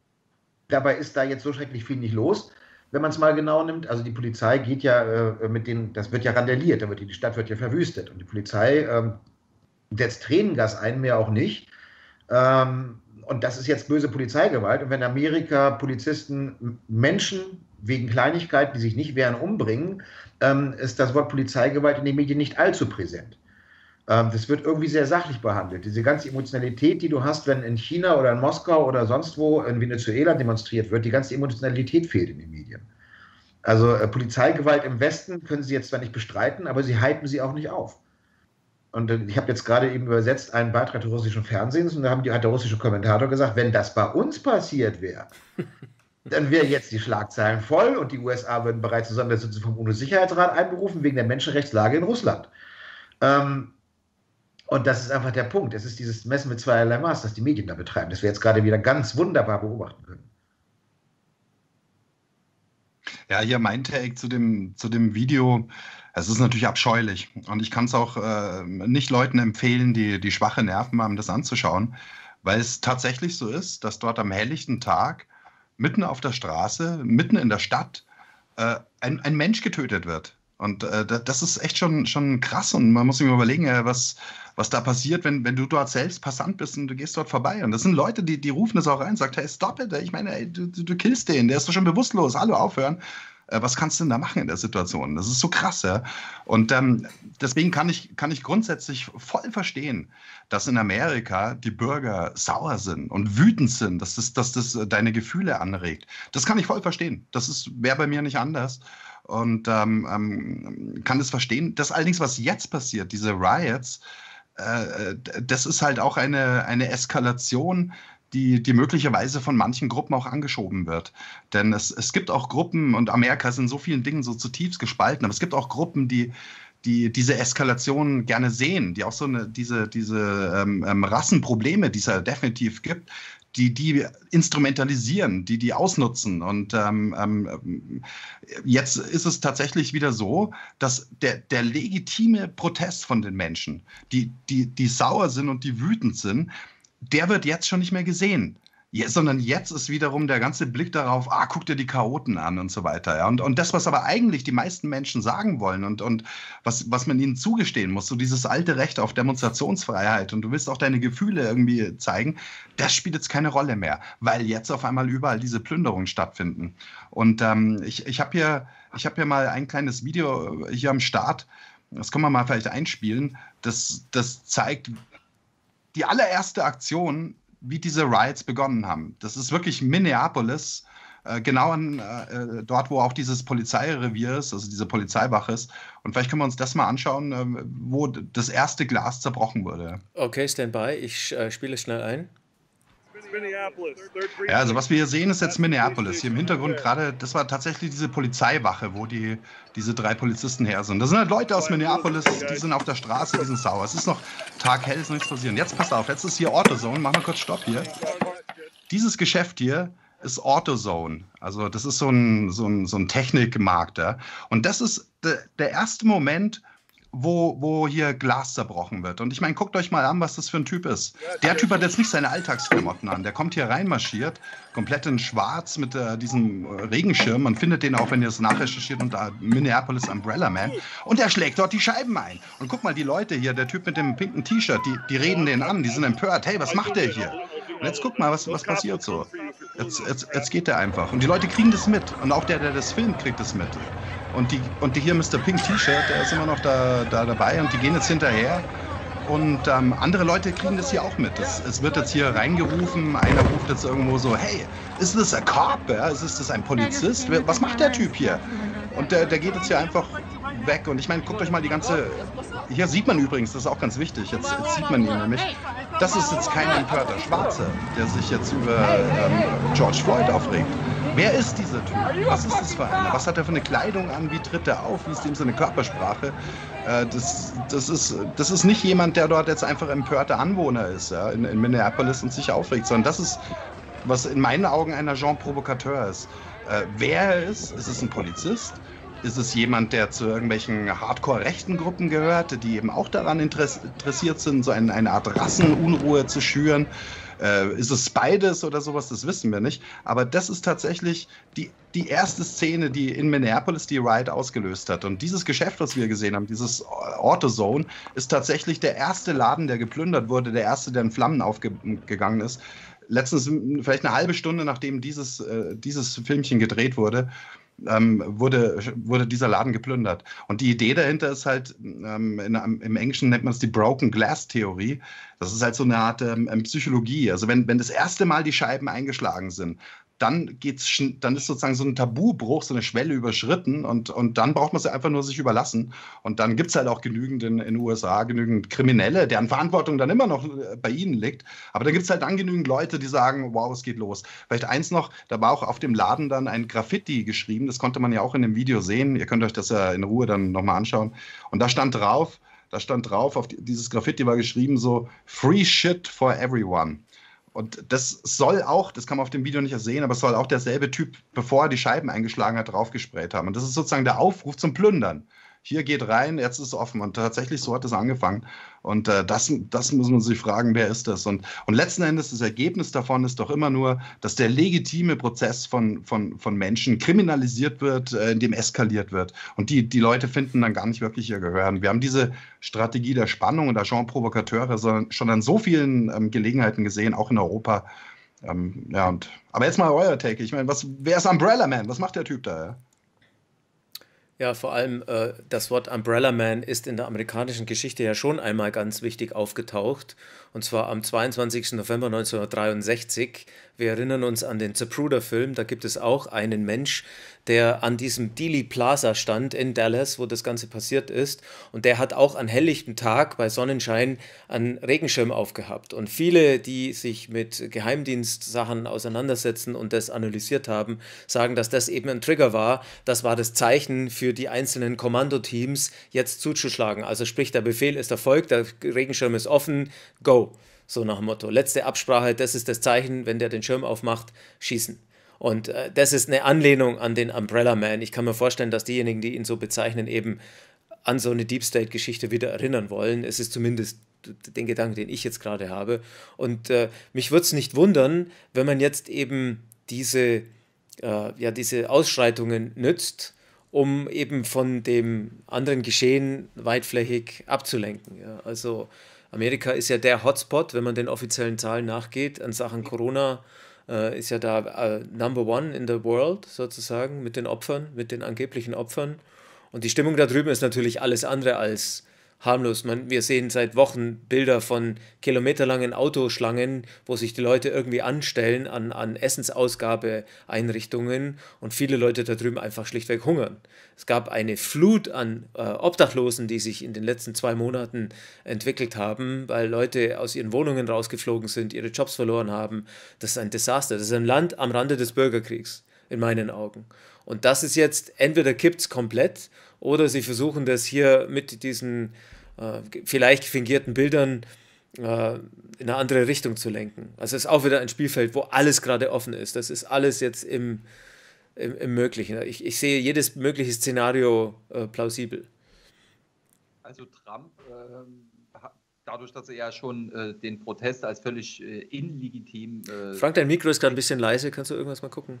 dabei ist da jetzt so schrecklich viel nicht los. Wenn man es mal genau nimmt, also die Polizei geht ja äh, mit den, das wird ja randaliert, da wird die, die Stadt wird ja verwüstet und die Polizei ähm, setzt Tränengas ein, mehr auch nicht. Ähm, und das ist jetzt böse Polizeigewalt. Und wenn Amerika Polizisten Menschen wegen Kleinigkeiten, die sich nicht wehren, umbringen, ähm, ist das Wort Polizeigewalt in den Medien nicht allzu präsent. Ähm, das wird irgendwie sehr sachlich behandelt. Diese ganze Emotionalität, die du hast, wenn in China oder in Moskau oder sonst wo in Venezuela demonstriert wird, die ganze Emotionalität fehlt in den Medien. Also äh, Polizeigewalt im Westen können sie jetzt zwar nicht bestreiten, aber sie hypen sie auch nicht auf. Und äh, ich habe jetzt gerade eben übersetzt einen Beitrag des russischen Fernsehens und da haben die, hat der russische Kommentator gesagt, wenn das bei uns passiert wäre, dann wären jetzt die Schlagzeilen voll und die U S A würden bereits eine Sondersitzung vom U N-Sicherheitsrat einberufen wegen der Menschenrechtslage in Russland. Ähm, Und das ist einfach der Punkt. Es ist dieses Messen mit zweierlei Maß, das die Medien da betreiben, das wir jetzt gerade wieder ganz wunderbar beobachten können. Ja, hier mein Take zu dem, zu dem Video. Es ist natürlich abscheulich. Und ich kann es auch äh, nicht Leuten empfehlen, die, die schwache Nerven haben, das anzuschauen, weil es tatsächlich so ist, dass dort am helllichten Tag, mitten auf der Straße, mitten in der Stadt, äh, ein, ein Mensch getötet wird. Und äh, das ist echt schon, schon krass. Und man muss sich mal überlegen, äh, was, was da passiert, wenn, wenn du dort selbst Passant bist und du gehst dort vorbei. Und das sind Leute, die, die rufen das auch rein, sagt, hey, stop it. Ich meine, ey, du, du killst den, der ist doch schon bewusstlos. Hallo, aufhören. Äh, was kannst du denn da machen in der Situation? Das ist so krass, ja. Und ähm, deswegen kann ich, kann ich grundsätzlich voll verstehen, dass in Amerika die Bürger sauer sind und wütend sind, dass das, dass das deine Gefühle anregt. Das kann ich voll verstehen. Das wäre bei mir nicht anders. Und ähm, ähm, kann das verstehen. Das allerdings, was jetzt passiert, diese Riots, äh, das ist halt auch eine, eine Eskalation, die, die möglicherweise von manchen Gruppen auch angeschoben wird. Denn es, es gibt auch Gruppen, und Amerika ist in so vielen Dingen so zutiefst gespalten, aber es gibt auch Gruppen, die, die diese Eskalation gerne sehen, die auch so eine, diese, diese ähm, ähm, Rassenprobleme, die es ja definitiv gibt, die die instrumentalisieren, die die ausnutzen. Und ähm, ähm, jetzt ist es tatsächlich wieder so, dass der, der legitime Protest von den Menschen, die, die, die sauer sind und die wütend sind, der wird jetzt schon nicht mehr gesehen. Ja, sondern jetzt ist wiederum der ganze Blick darauf, ah, guck dir die Chaoten an und so weiter. Ja. Und, und das, was aber eigentlich die meisten Menschen sagen wollen und, und was, was man ihnen zugestehen muss, so dieses alte Recht auf Demonstrationsfreiheit und du willst auch deine Gefühle irgendwie zeigen, das spielt jetzt keine Rolle mehr, weil jetzt auf einmal überall diese Plünderungen stattfinden. Und ähm, ich, ich habe hier, ich hab hier mal ein kleines Video hier am Start, das können wir mal vielleicht einspielen, das, das zeigt die allererste Aktion, wie diese Riots begonnen haben. Das ist wirklich Minneapolis, äh, genau an, äh, dort, wo auch dieses Polizeirevier ist, also diese Polizeiwache ist. Und vielleicht können wir uns das mal anschauen, äh, wo das erste Glas zerbrochen wurde. Okay, Standby, ich äh, spiele schnell ein. Ja, also was wir hier sehen, ist jetzt Minneapolis. Hier im Hintergrund gerade, das war tatsächlich diese Polizeiwache, wo die, diese drei Polizisten her sind. Das sind halt Leute aus Minneapolis, die sind auf der Straße, die sind sauer. Es ist noch taghell, ist nichts passiert. Jetzt passt auf, jetzt ist hier AutoZone, machen wir kurz Stopp hier. Dieses Geschäft hier ist AutoZone. Also das ist so ein, so ein, so ein Technikmarkt. Ja. Und das ist de, der erste Moment, Wo, wo hier Glas zerbrochen wird. Und ich meine, guckt euch mal an, was das für ein Typ ist. Der Typ hat jetzt nicht seine Alltagsklamotten an. Der kommt hier reinmarschiert, komplett in schwarz mit äh, diesem Regenschirm. Man findet den auch, wenn ihr es nachrecherchiert, unter Minneapolis Umbrella Man. Und er schlägt dort die Scheiben ein. Und guck mal, die Leute hier, der Typ mit dem pinken T-Shirt, die, die reden den an, die sind empört. Hey, was macht der hier? Und jetzt guck mal, was, was passiert so. Jetzt, jetzt, jetzt geht der einfach. Und die Leute kriegen das mit. Und auch der, der das filmt, kriegt das mit. Und die, und die hier Mister Pink T-Shirt, der ist immer noch da, da dabei und die gehen jetzt hinterher. Und ähm, andere Leute kriegen das hier auch mit. Das, es wird jetzt hier reingerufen, einer ruft jetzt irgendwo so, hey, ist das ein Cop? Ja? Ist das ein Polizist? Was macht der Typ hier? Und der, der geht jetzt hier einfach weg. Und ich meine, guckt euch mal die ganze... Hier sieht man übrigens, das ist auch ganz wichtig, jetzt, jetzt sieht man ihn nämlich. Das ist jetzt kein empörter Schwarzer, der sich jetzt über ähm, George Floyd aufregt. Wer ist dieser Typ? Was ist das für einer? Was hat er für eine Kleidung an? Wie tritt er auf? Wie ist ihm seine Körpersprache? Äh, das, das, ist, das ist nicht jemand, der dort jetzt einfach empörter Anwohner ist, ja, in, in Minneapolis und sich aufregt, sondern das ist, was in meinen Augen ein Agent Provocateur ist. Äh, wer er ist? Ist es ein Polizist? Ist es jemand, der zu irgendwelchen hardcore-rechten Gruppen gehört, die eben auch daran interessiert sind, so eine, eine Art Rassenunruhe zu schüren? Äh, ist es beides oder sowas? Das wissen wir nicht. Aber das ist tatsächlich die, die erste Szene, die in Minneapolis die Riot ausgelöst hat. Und dieses Geschäft, was wir gesehen haben, dieses AutoZone, ist tatsächlich der erste Laden, der geplündert wurde, der erste, der in Flammen aufgegangen ist. Letztens, vielleicht eine halbe Stunde, nachdem dieses, äh, dieses Filmchen gedreht wurde, Ähm, wurde, wurde dieser Laden geplündert. Und die Idee dahinter ist halt, ähm, in, im Englischen nennt man es die Broken Glass Theorie. Das ist halt so eine Art ähm, Psychologie. Also wenn, wenn das erste Mal die Scheiben eingeschlagen sind, dann geht's, dann ist sozusagen so ein Tabubruch, so eine Schwelle überschritten und, und dann braucht man es einfach nur sich überlassen. Und dann gibt es halt auch genügend in den U S A, genügend Kriminelle, deren Verantwortung dann immer noch bei ihnen liegt. Aber da gibt es halt dann genügend Leute, die sagen, wow, es geht los. Vielleicht eins noch, da war auch auf dem Laden dann ein Graffiti geschrieben, das konnte man ja auch in dem Video sehen. Ihr könnt euch das ja in Ruhe dann nochmal anschauen. Und da stand drauf, da stand drauf, auf dieses Graffiti war geschrieben so, Free Shit for Everyone. Und das soll auch, das kann man auf dem Video nicht sehen, aber es soll auch derselbe Typ, bevor er die Scheiben eingeschlagen hat, draufgesprayt haben. Und das ist sozusagen der Aufruf zum Plündern. Hier geht rein, jetzt ist es offen. Und tatsächlich, so hat es angefangen. Und äh, das, das muss man sich fragen, wer ist das? Und, und letzten Endes, das Ergebnis davon ist doch immer nur, dass der legitime Prozess von, von, von Menschen kriminalisiert wird, äh, in dem eskaliert wird. Und die, die Leute finden dann gar nicht wirklich ihr Gehör. Wir haben diese Strategie der Spannung und der Agent Provocateure schon an so vielen ähm, Gelegenheiten gesehen, auch in Europa. Ähm, ja, und, aber jetzt mal euer Take. Ich meine, was, wer ist Umbrella Man? Was macht der Typ da? Ja, vor allem äh, das Wort Umbrella Man ist in der amerikanischen Geschichte ja schon einmal ganz wichtig aufgetaucht. Und zwar am zweiundzwanzigsten November neunzehnhundertdreiundsechzig. Wir erinnern uns an den Zapruder-Film. Da gibt es auch einen Mensch, der an diesem Dealey Plaza stand in Dallas, wo das Ganze passiert ist. Und der hat auch an helllichtem Tag bei Sonnenschein einen Regenschirm aufgehabt. Und viele, die sich mit Geheimdienstsachen auseinandersetzen und das analysiert haben, sagen, dass das eben ein Trigger war. Das war das Zeichen für die einzelnen Kommandoteams, jetzt zuzuschlagen. Also sprich, der Befehl ist erfolgt, der Regenschirm ist offen, go. So nach dem Motto. Letzte Absprache, das ist das Zeichen, wenn der den Schirm aufmacht, schießen. Und äh, das ist eine Anlehnung an den Umbrella Man. Ich kann mir vorstellen, dass diejenigen, die ihn so bezeichnen, eben an so eine Deep State-Geschichte wieder erinnern wollen. Es ist zumindest den Gedanken, den ich jetzt gerade habe. Und äh, mich würde es nicht wundern, wenn man jetzt eben diese, äh, ja, diese Ausschreitungen nützt, um eben von dem anderen Geschehen weitflächig abzulenken. Ja, also Amerika ist ja der Hotspot, wenn man den offiziellen Zahlen nachgeht, an Sachen Corona, äh, ist ja da äh, Number One in the world sozusagen mit den Opfern, mit den angeblichen Opfern. Und die Stimmung da drüben ist natürlich alles andere als harmlos. Man, wir sehen seit Wochen Bilder von kilometerlangen Autoschlangen, wo sich die Leute irgendwie anstellen an, an Essensausgabeeinrichtungen und viele Leute da drüben einfach schlichtweg hungern. Es gab eine Flut an äh, Obdachlosen, die sich in den letzten zwei Monaten entwickelt haben, weil Leute aus ihren Wohnungen rausgeflogen sind, ihre Jobs verloren haben. Das ist ein Desaster. Das ist ein Land am Rande des Bürgerkriegs, in meinen Augen. Und das ist jetzt, entweder kippt es komplett oder sie versuchen das hier mit diesen äh, vielleicht fingierten Bildern äh, in eine andere Richtung zu lenken. Also es ist auch wieder ein Spielfeld, wo alles gerade offen ist. Das ist alles jetzt im, im, im Möglichen. Ich, ich sehe jedes mögliche Szenario äh, plausibel. Also Trump, ähm, dadurch, dass er ja schon äh, den Protest als völlig äh, illegitim... Äh, Frank, dein Mikro ist gerade ein bisschen leise. Kannst du irgendwas mal gucken?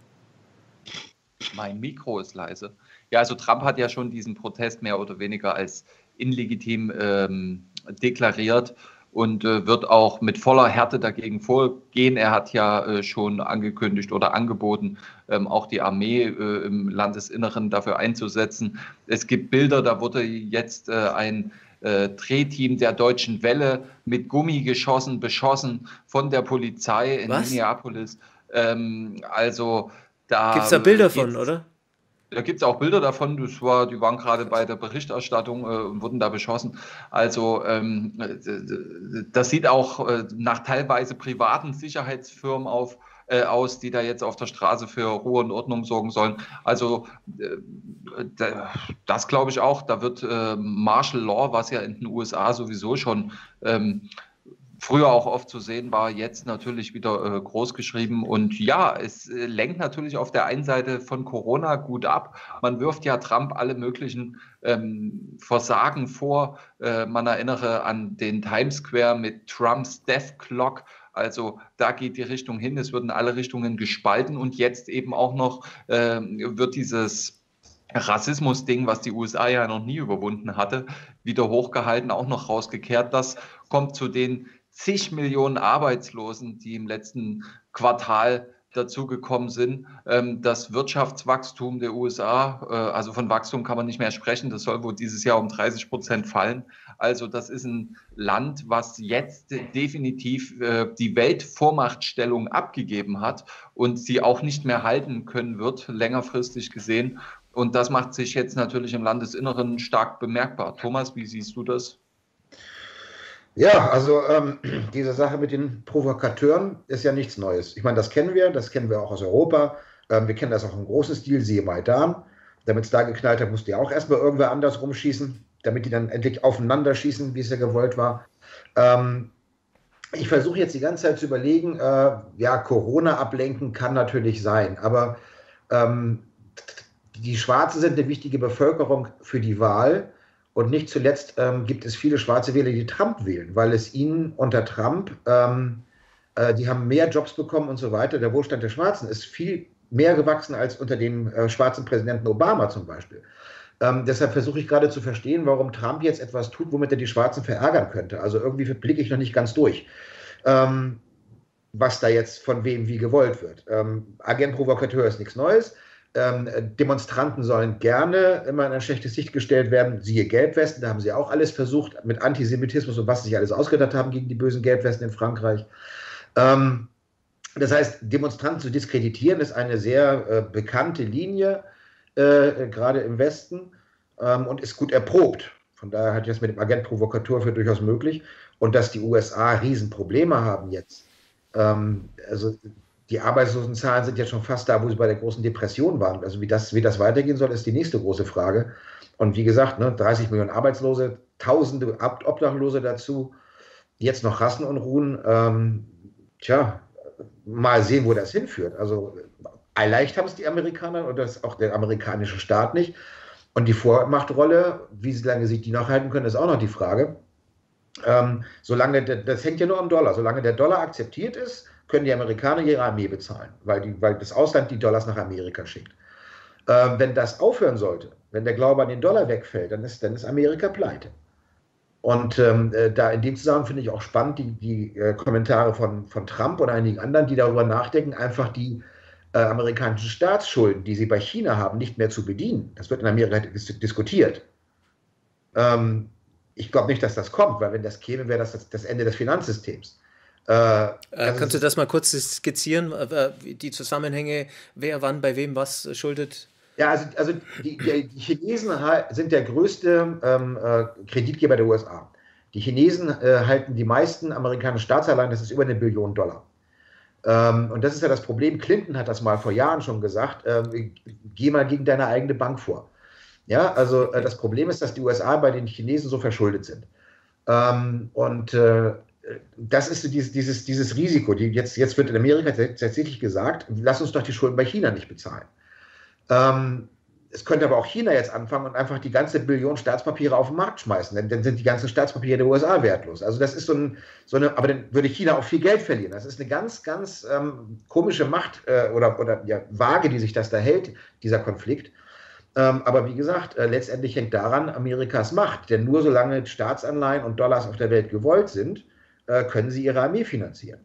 Mein Mikro ist leise. Ja, also Trump hat ja schon diesen Protest mehr oder weniger als illegitim ähm, deklariert und äh, wird auch mit voller Härte dagegen vorgehen. Er hat ja äh, schon angekündigt oder angeboten, ähm, auch die Armee äh, im Landesinneren dafür einzusetzen. Es gibt Bilder, da wurde jetzt äh, ein äh, Drehteam der Deutschen Welle mit Gummigeschossen beschossen von der Polizei in Was? Minneapolis. Ähm, also da Gibt es da Bilder von, oder? Da gibt es auch Bilder davon, das war, die waren gerade bei der Berichterstattung äh, und wurden da beschossen. Also ähm, das sieht auch äh, nach teilweise privaten Sicherheitsfirmen auf, äh, aus, die da jetzt auf der Straße für Ruhe und Ordnung sorgen sollen. Also äh, das glaube ich auch, da wird äh, Martial Law, was ja in den U S A sowieso schon ähm, früher auch oft zu sehen war, jetzt natürlich wieder äh, groß geschrieben. Und ja, es äh, lenkt natürlich auf der einen Seite von Corona gut ab. Man wirft ja Trump alle möglichen ähm, Versagen vor. Äh, man erinnere an den Times Square mit Trumps Death Clock. Also da geht die Richtung hin. Es wird in alle Richtungen gespalten. Und jetzt eben auch noch äh, wird dieses Rassismus-Ding, was die U S A ja noch nie überwunden hatte, wieder hochgehalten, auch noch rausgekehrt. Das kommt zu den zig Millionen Arbeitslosen, die im letzten Quartal dazugekommen sind. Das Wirtschaftswachstum der U S A, also von Wachstum kann man nicht mehr sprechen, das soll wohl dieses Jahr um dreißig Prozent fallen. Also das ist ein Land, was jetzt definitiv die Weltvormachtstellung abgegeben hat und sie auch nicht mehr halten können wird, längerfristig gesehen. Und das macht sich jetzt natürlich im Landesinneren stark bemerkbar. Thomas, wie siehst du das? Ja, also ähm, diese Sache mit den Provokateuren ist ja nichts Neues. Ich meine, das kennen wir, das kennen wir auch aus Europa. Ähm, wir kennen das auch im großen Stil, siehe Maidan. Damit es da geknallt hat, musste ja auch erstmal irgendwer anders rumschießen, damit die dann endlich aufeinander schießen, wie es ja gewollt war. Ähm, ich versuche jetzt die ganze Zeit zu überlegen, äh, ja, Corona ablenken kann natürlich sein, aber ähm, die Schwarzen sind eine wichtige Bevölkerung für die Wahl. Und nicht zuletzt ähm, gibt es viele schwarze Wähler, die Trump wählen, weil es ihnen unter Trump, ähm, äh, die haben mehr Jobs bekommen und so weiter. Der Wohlstand der Schwarzen ist viel mehr gewachsen als unter dem äh, schwarzen Präsidenten Obama zum Beispiel. Ähm, deshalb versuche ich gerade zu verstehen, warum Trump jetzt etwas tut, womit er die Schwarzen verärgern könnte. Also irgendwie blicke ich noch nicht ganz durch, ähm, was da jetzt von wem wie gewollt wird. Ähm, Agent Provokateur ist nichts Neues. ähm, Demonstranten sollen gerne immer in ein schlechtes Licht gestellt werden. Siehe Gelbwesten, da haben sie auch alles versucht mit Antisemitismus und was sie sich alles ausgedacht haben gegen die bösen Gelbwesten in Frankreich. Ähm, das heißt, Demonstranten zu diskreditieren ist eine sehr äh, bekannte Linie, äh, gerade im Westen, ähm, und ist gut erprobt. Von daher hat das mit dem Agent Provocateur für durchaus möglich. Und dass die U S A Riesenprobleme haben jetzt. Ähm, also die Arbeitslosenzahlen sind jetzt schon fast da, wo sie bei der großen Depression waren. Also wie das, wie das weitergehen soll, ist die nächste große Frage. Und wie gesagt, ne, dreißig Millionen Arbeitslose, Tausende Obdachlose dazu, jetzt noch Rassenunruhen. Ähm, tja, mal sehen, wo das hinführt. Also leicht haben es die Amerikaner und das auch der amerikanische Staat nicht. Und die Vormachtrolle, wie lange sie die noch halten können, ist auch noch die Frage. Ähm, solange, das hängt ja nur am Dollar. Solange der Dollar akzeptiert ist, können die Amerikaner ihre Armee bezahlen, weil, die, weil das Ausland die Dollars nach Amerika schickt. Ähm, wenn das aufhören sollte, wenn der Glaube an den Dollar wegfällt, dann ist, dann ist Amerika pleite. Und ähm, da in dem Zusammenhang finde ich auch spannend die, die äh, Kommentare von, von Trump und einigen anderen, die darüber nachdenken, einfach die äh, amerikanischen Staatsschulden, die sie bei China haben, nicht mehr zu bedienen. Das wird in Amerika dis diskutiert. Ähm, ich glaube nicht, dass das kommt, weil wenn das käme, wäre das, das das Ende des Finanzsystems. Äh, äh, kannst du das mal kurz skizzieren, äh, die Zusammenhänge, wer wann bei wem was schuldet? Ja, also, also die, die Chinesen sind der größte ähm, äh, Kreditgeber der U S A. Die Chinesen äh, halten die meisten amerikanischen Staatsanleihen, das ist über eine Billion Dollar. Ähm, und das ist ja das Problem. Clinton hat das mal vor Jahren schon gesagt, äh, geh mal gegen deine eigene Bank vor. Ja, also äh, das Problem ist, dass die U S A bei den Chinesen so verschuldet sind. Ähm, und äh, das ist so dieses, dieses, dieses Risiko. Die jetzt, jetzt wird in Amerika tatsächlich gesagt, lass uns doch die Schulden bei China nicht bezahlen. Ähm, es könnte aber auch China jetzt anfangen und einfach die ganze Billion Staatspapiere auf den Markt schmeißen, denn dann sind die ganzen Staatspapiere der U S A wertlos. Also das ist so, ein, so eine, aber dann würde China auch viel Geld verlieren. Das ist eine ganz, ganz ähm, komische Macht äh, oder, oder ja, Waage, die sich das da hält, dieser Konflikt. Ähm, aber wie gesagt, äh, letztendlich hängt daran Amerikas Macht, denn nur solange Staatsanleihen und Dollars auf der Welt gewollt sind, äh, können sie ihre Armee finanzieren.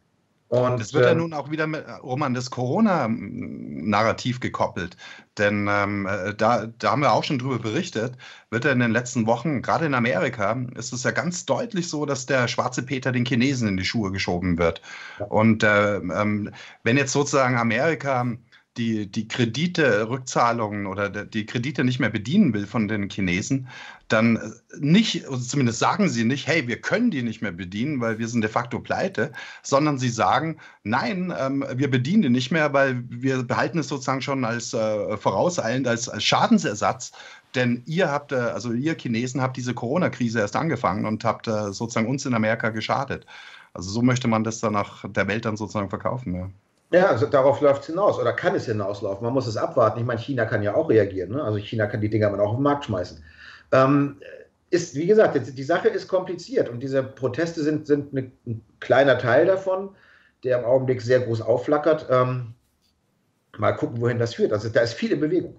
Und das wird ja nun auch wieder mit, Roman, das Corona-Narrativ gekoppelt. Denn ähm, da, da haben wir auch schon drüber berichtet, wird ja in den letzten Wochen, gerade in Amerika, ist es ja ganz deutlich so, dass der schwarze Peter den Chinesen in die Schuhe geschoben wird. Ja. Und äh, ähm, wenn jetzt sozusagen Amerika die, die Kredite, Rückzahlungen oder die Kredite nicht mehr bedienen will von den Chinesen, dann nicht, also zumindest sagen sie nicht, hey, wir können die nicht mehr bedienen, weil wir sind de facto pleite, sondern sie sagen, nein, ähm, wir bedienen die nicht mehr, weil wir behalten es sozusagen schon als äh, vorauseilend, als, als Schadensersatz, denn ihr habt, äh, also ihr Chinesen habt diese Corona-Krise erst angefangen und habt äh, sozusagen uns in Amerika geschadet. Also so möchte man das dann nach der Welt dann sozusagen verkaufen, ja. Ja, also darauf läuft es hinaus oder kann es hinauslaufen. Man muss es abwarten. Ich meine, China kann ja auch reagieren. Ne? Also China kann die Dinger aber auch auf den Markt schmeißen. Ähm, ist, wie gesagt, die Sache ist kompliziert und diese Proteste sind, sind eine, ein kleiner Teil davon, der im Augenblick sehr groß aufflackert. Ähm, mal gucken, wohin das führt. Also da ist viel in Bewegung.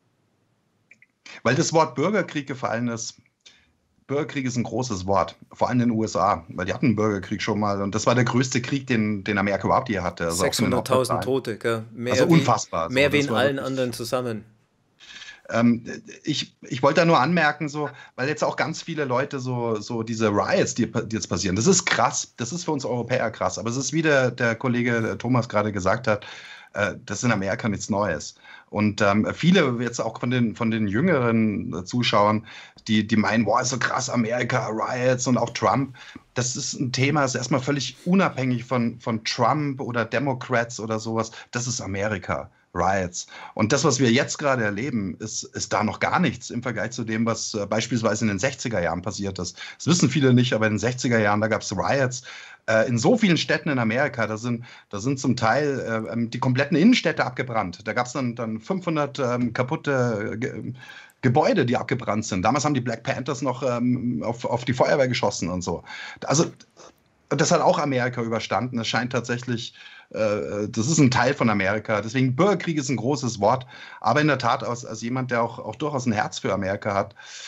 Weil das Wort Bürgerkrieg gefallen ist. Bürgerkrieg ist ein großes Wort, vor allem in den U S A, weil die hatten einen Bürgerkrieg schon mal und das war der größte Krieg, den, den Amerika überhaupt je hatte. Also sechshunderttausend Tote, gell? Mehr also unfassbar. Wie, mehr so, wie in allen wirklich, anderen zusammen. Ähm, ich, ich wollte da nur anmerken, so, weil jetzt auch ganz viele Leute so, so diese Riots, die, die jetzt passieren, das ist krass, das ist für uns Europäer krass, aber es ist, wie der, der Kollege Thomas gerade gesagt hat, äh, das ist in Amerika nichts Neues. Und ähm, viele jetzt auch von den, von den jüngeren Zuschauern, die, die meinen, boah, ist so krass, Amerika, Riots und auch Trump. Das ist ein Thema, das ist erstmal völlig unabhängig von, von Trump oder Democrats oder sowas. Das ist Amerika, Riots. Und das, was wir jetzt gerade erleben, ist, ist da noch gar nichts im Vergleich zu dem, was äh, beispielsweise in den sechziger Jahren passiert ist. Das wissen viele nicht, aber in den sechziger Jahren, da gab es Riots. In so vielen Städten in Amerika, da sind, da sind zum Teil äh, die kompletten Innenstädte abgebrannt. Da gab es dann, dann fünfhundert ähm, kaputte Ge Gebäude, die abgebrannt sind. Damals haben die Black Panthers noch ähm, auf, auf die Feuerwehr geschossen und so. Also das hat auch Amerika überstanden. Das scheint tatsächlich, äh, das ist ein Teil von Amerika. Deswegen Bürgerkrieg ist ein großes Wort. Aber in der Tat, als, als jemand, der auch, auch durchaus ein Herz für Amerika hat,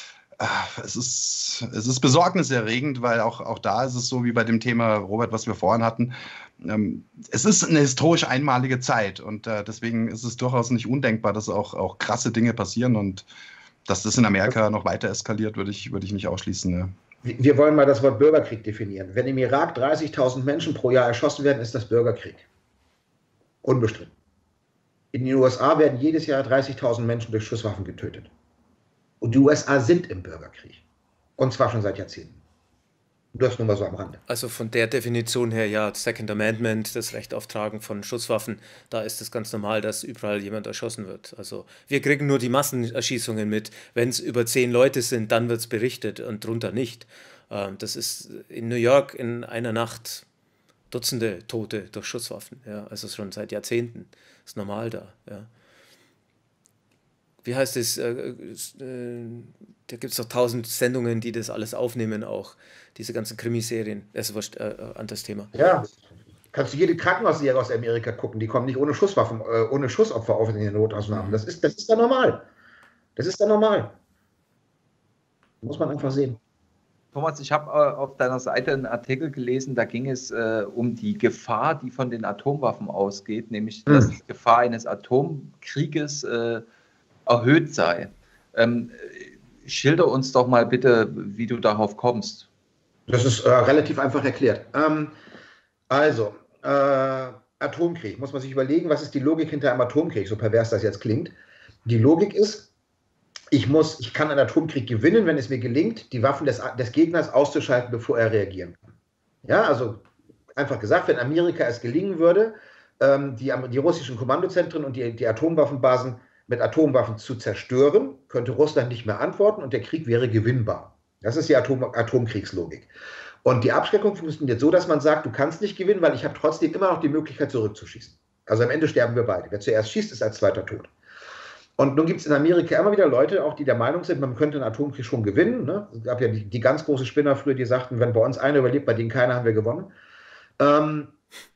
Es ist, es ist besorgniserregend, weil auch, auch da ist es so wie bei dem Thema, Robert, was wir vorhin hatten. Ähm, es ist eine historisch einmalige Zeit und äh, deswegen ist es durchaus nicht undenkbar, dass auch, auch krasse Dinge passieren und dass das in Amerika noch weiter eskaliert, würde ich, würde ich nicht ausschließen. Ne? Wir wollen mal das Wort Bürgerkrieg definieren. Wenn im Irak dreißigtausend Menschen pro Jahr erschossen werden, ist das Bürgerkrieg. Unbestritten. In den U S A werden jedes Jahr dreißigtausend Menschen durch Schusswaffen getötet. Und die U S A sind im Bürgerkrieg. Und zwar schon seit Jahrzehnten. Das nur mal so am Rande. Also von der Definition her, ja, Second Amendment, das Recht auf Tragen von Schusswaffen, da ist es ganz normal, dass überall jemand erschossen wird. Also wir kriegen nur die Massenerschießungen mit. Wenn es über zehn Leute sind, dann wird es berichtet und drunter nicht. Ähm, das ist in New York in einer Nacht Dutzende Tote durch Schusswaffen. Ja, also schon seit Jahrzehnten. Das ist normal da, ja. Wie heißt es, äh, äh, da gibt es doch tausend Sendungen, die das alles aufnehmen auch, diese ganzen Krimiserien, das ist äh, an das Thema. Ja, kannst du jede Krankenhausserie aus Amerika gucken, die kommen nicht ohne Schusswaffen, äh, ohne Schussopfer auf in den Notaufnahmen. Das ist, das ist da normal. Das ist da normal. Muss man einfach sehen. Thomas, ich habe äh, auf deiner Seite einen Artikel gelesen, da ging es äh, um die Gefahr, die von den Atomwaffen ausgeht, nämlich dass hm. die Gefahr eines Atomkrieges äh, erhöht sei. Ähm, schilder uns doch mal bitte, wie du darauf kommst. Das ist äh, relativ einfach erklärt. Ähm, also, äh, Atomkrieg, muss man sich überlegen, was ist die Logik hinter einem Atomkrieg, so pervers das jetzt klingt. Die Logik ist, ich, muss, ich kann einen Atomkrieg gewinnen, wenn es mir gelingt, die Waffen des, des Gegners auszuschalten, bevor er reagieren kann. Ja, also einfach gesagt, wenn Amerika es gelingen würde, ähm, die, die russischen Kommandozentren und die, die Atomwaffenbasen mit Atomwaffen zu zerstören, könnte Russland nicht mehr antworten und der Krieg wäre gewinnbar. Das ist die Atom Atomkriegslogik. Und die Abschreckung funktioniert so, dass man sagt, du kannst nicht gewinnen, weil ich habe trotzdem immer noch die Möglichkeit zurückzuschießen. Also am Ende sterben wir beide. Wer zuerst schießt, ist als zweiter tot. Und nun gibt es in Amerika immer wieder Leute, auch die der Meinung sind, man könnte einen Atomkrieg schon gewinnen. Ne? Es gab ja die, die ganz große Spinner früher, die sagten, wenn bei uns einer überlebt, bei denen keiner, haben wir gewonnen. Ähm,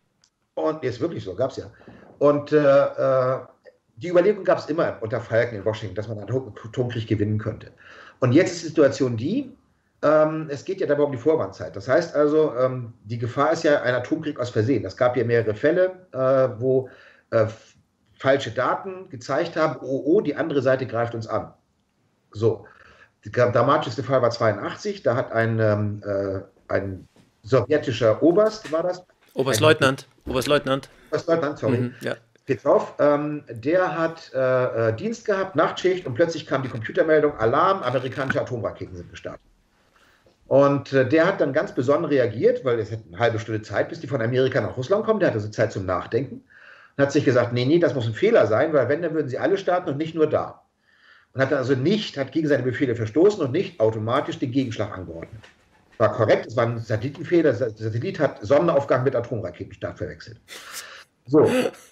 und ist wirklich so, gab es ja. Und äh, äh, die Überlegung gab es immer unter Falken in Washington, dass man einen Atomkrieg gewinnen könnte. Und jetzt ist die Situation die, ähm, es geht ja dabei um die Vorwarnzeit. Das heißt also, ähm, die Gefahr ist ja ein Atomkrieg aus Versehen. Es gab ja mehrere Fälle, äh, wo äh, falsche Daten gezeigt haben, oh, oh, die andere Seite greift uns an. So, der dramatischste Fall war zweiundachtzig, da hat ein, ähm, äh, ein sowjetischer Oberst, war das? Oberstleutnant, Oberstleutnant. Oberstleutnant, sorry. Mhm, ja. Drauf, ähm, der hat äh, Dienst gehabt, Nachtschicht und plötzlich kam die Computermeldung, Alarm, amerikanische Atomraketen sind gestartet. Und äh, der hat dann ganz besonnen reagiert, weil es hat eine halbe Stunde Zeit, bis die von Amerika nach Russland kommen, der hatte also Zeit zum Nachdenken und hat sich gesagt, nee, nee, das muss ein Fehler sein, weil wenn, dann würden sie alle starten und nicht nur da. Und hat dann also nicht, hat gegen seine Befehle verstoßen und nicht automatisch den Gegenschlag angeordnet. War korrekt, es war ein Satellitenfehler, der Satellit hat Sonnenaufgang mit Atomraketenstart verwechselt. So.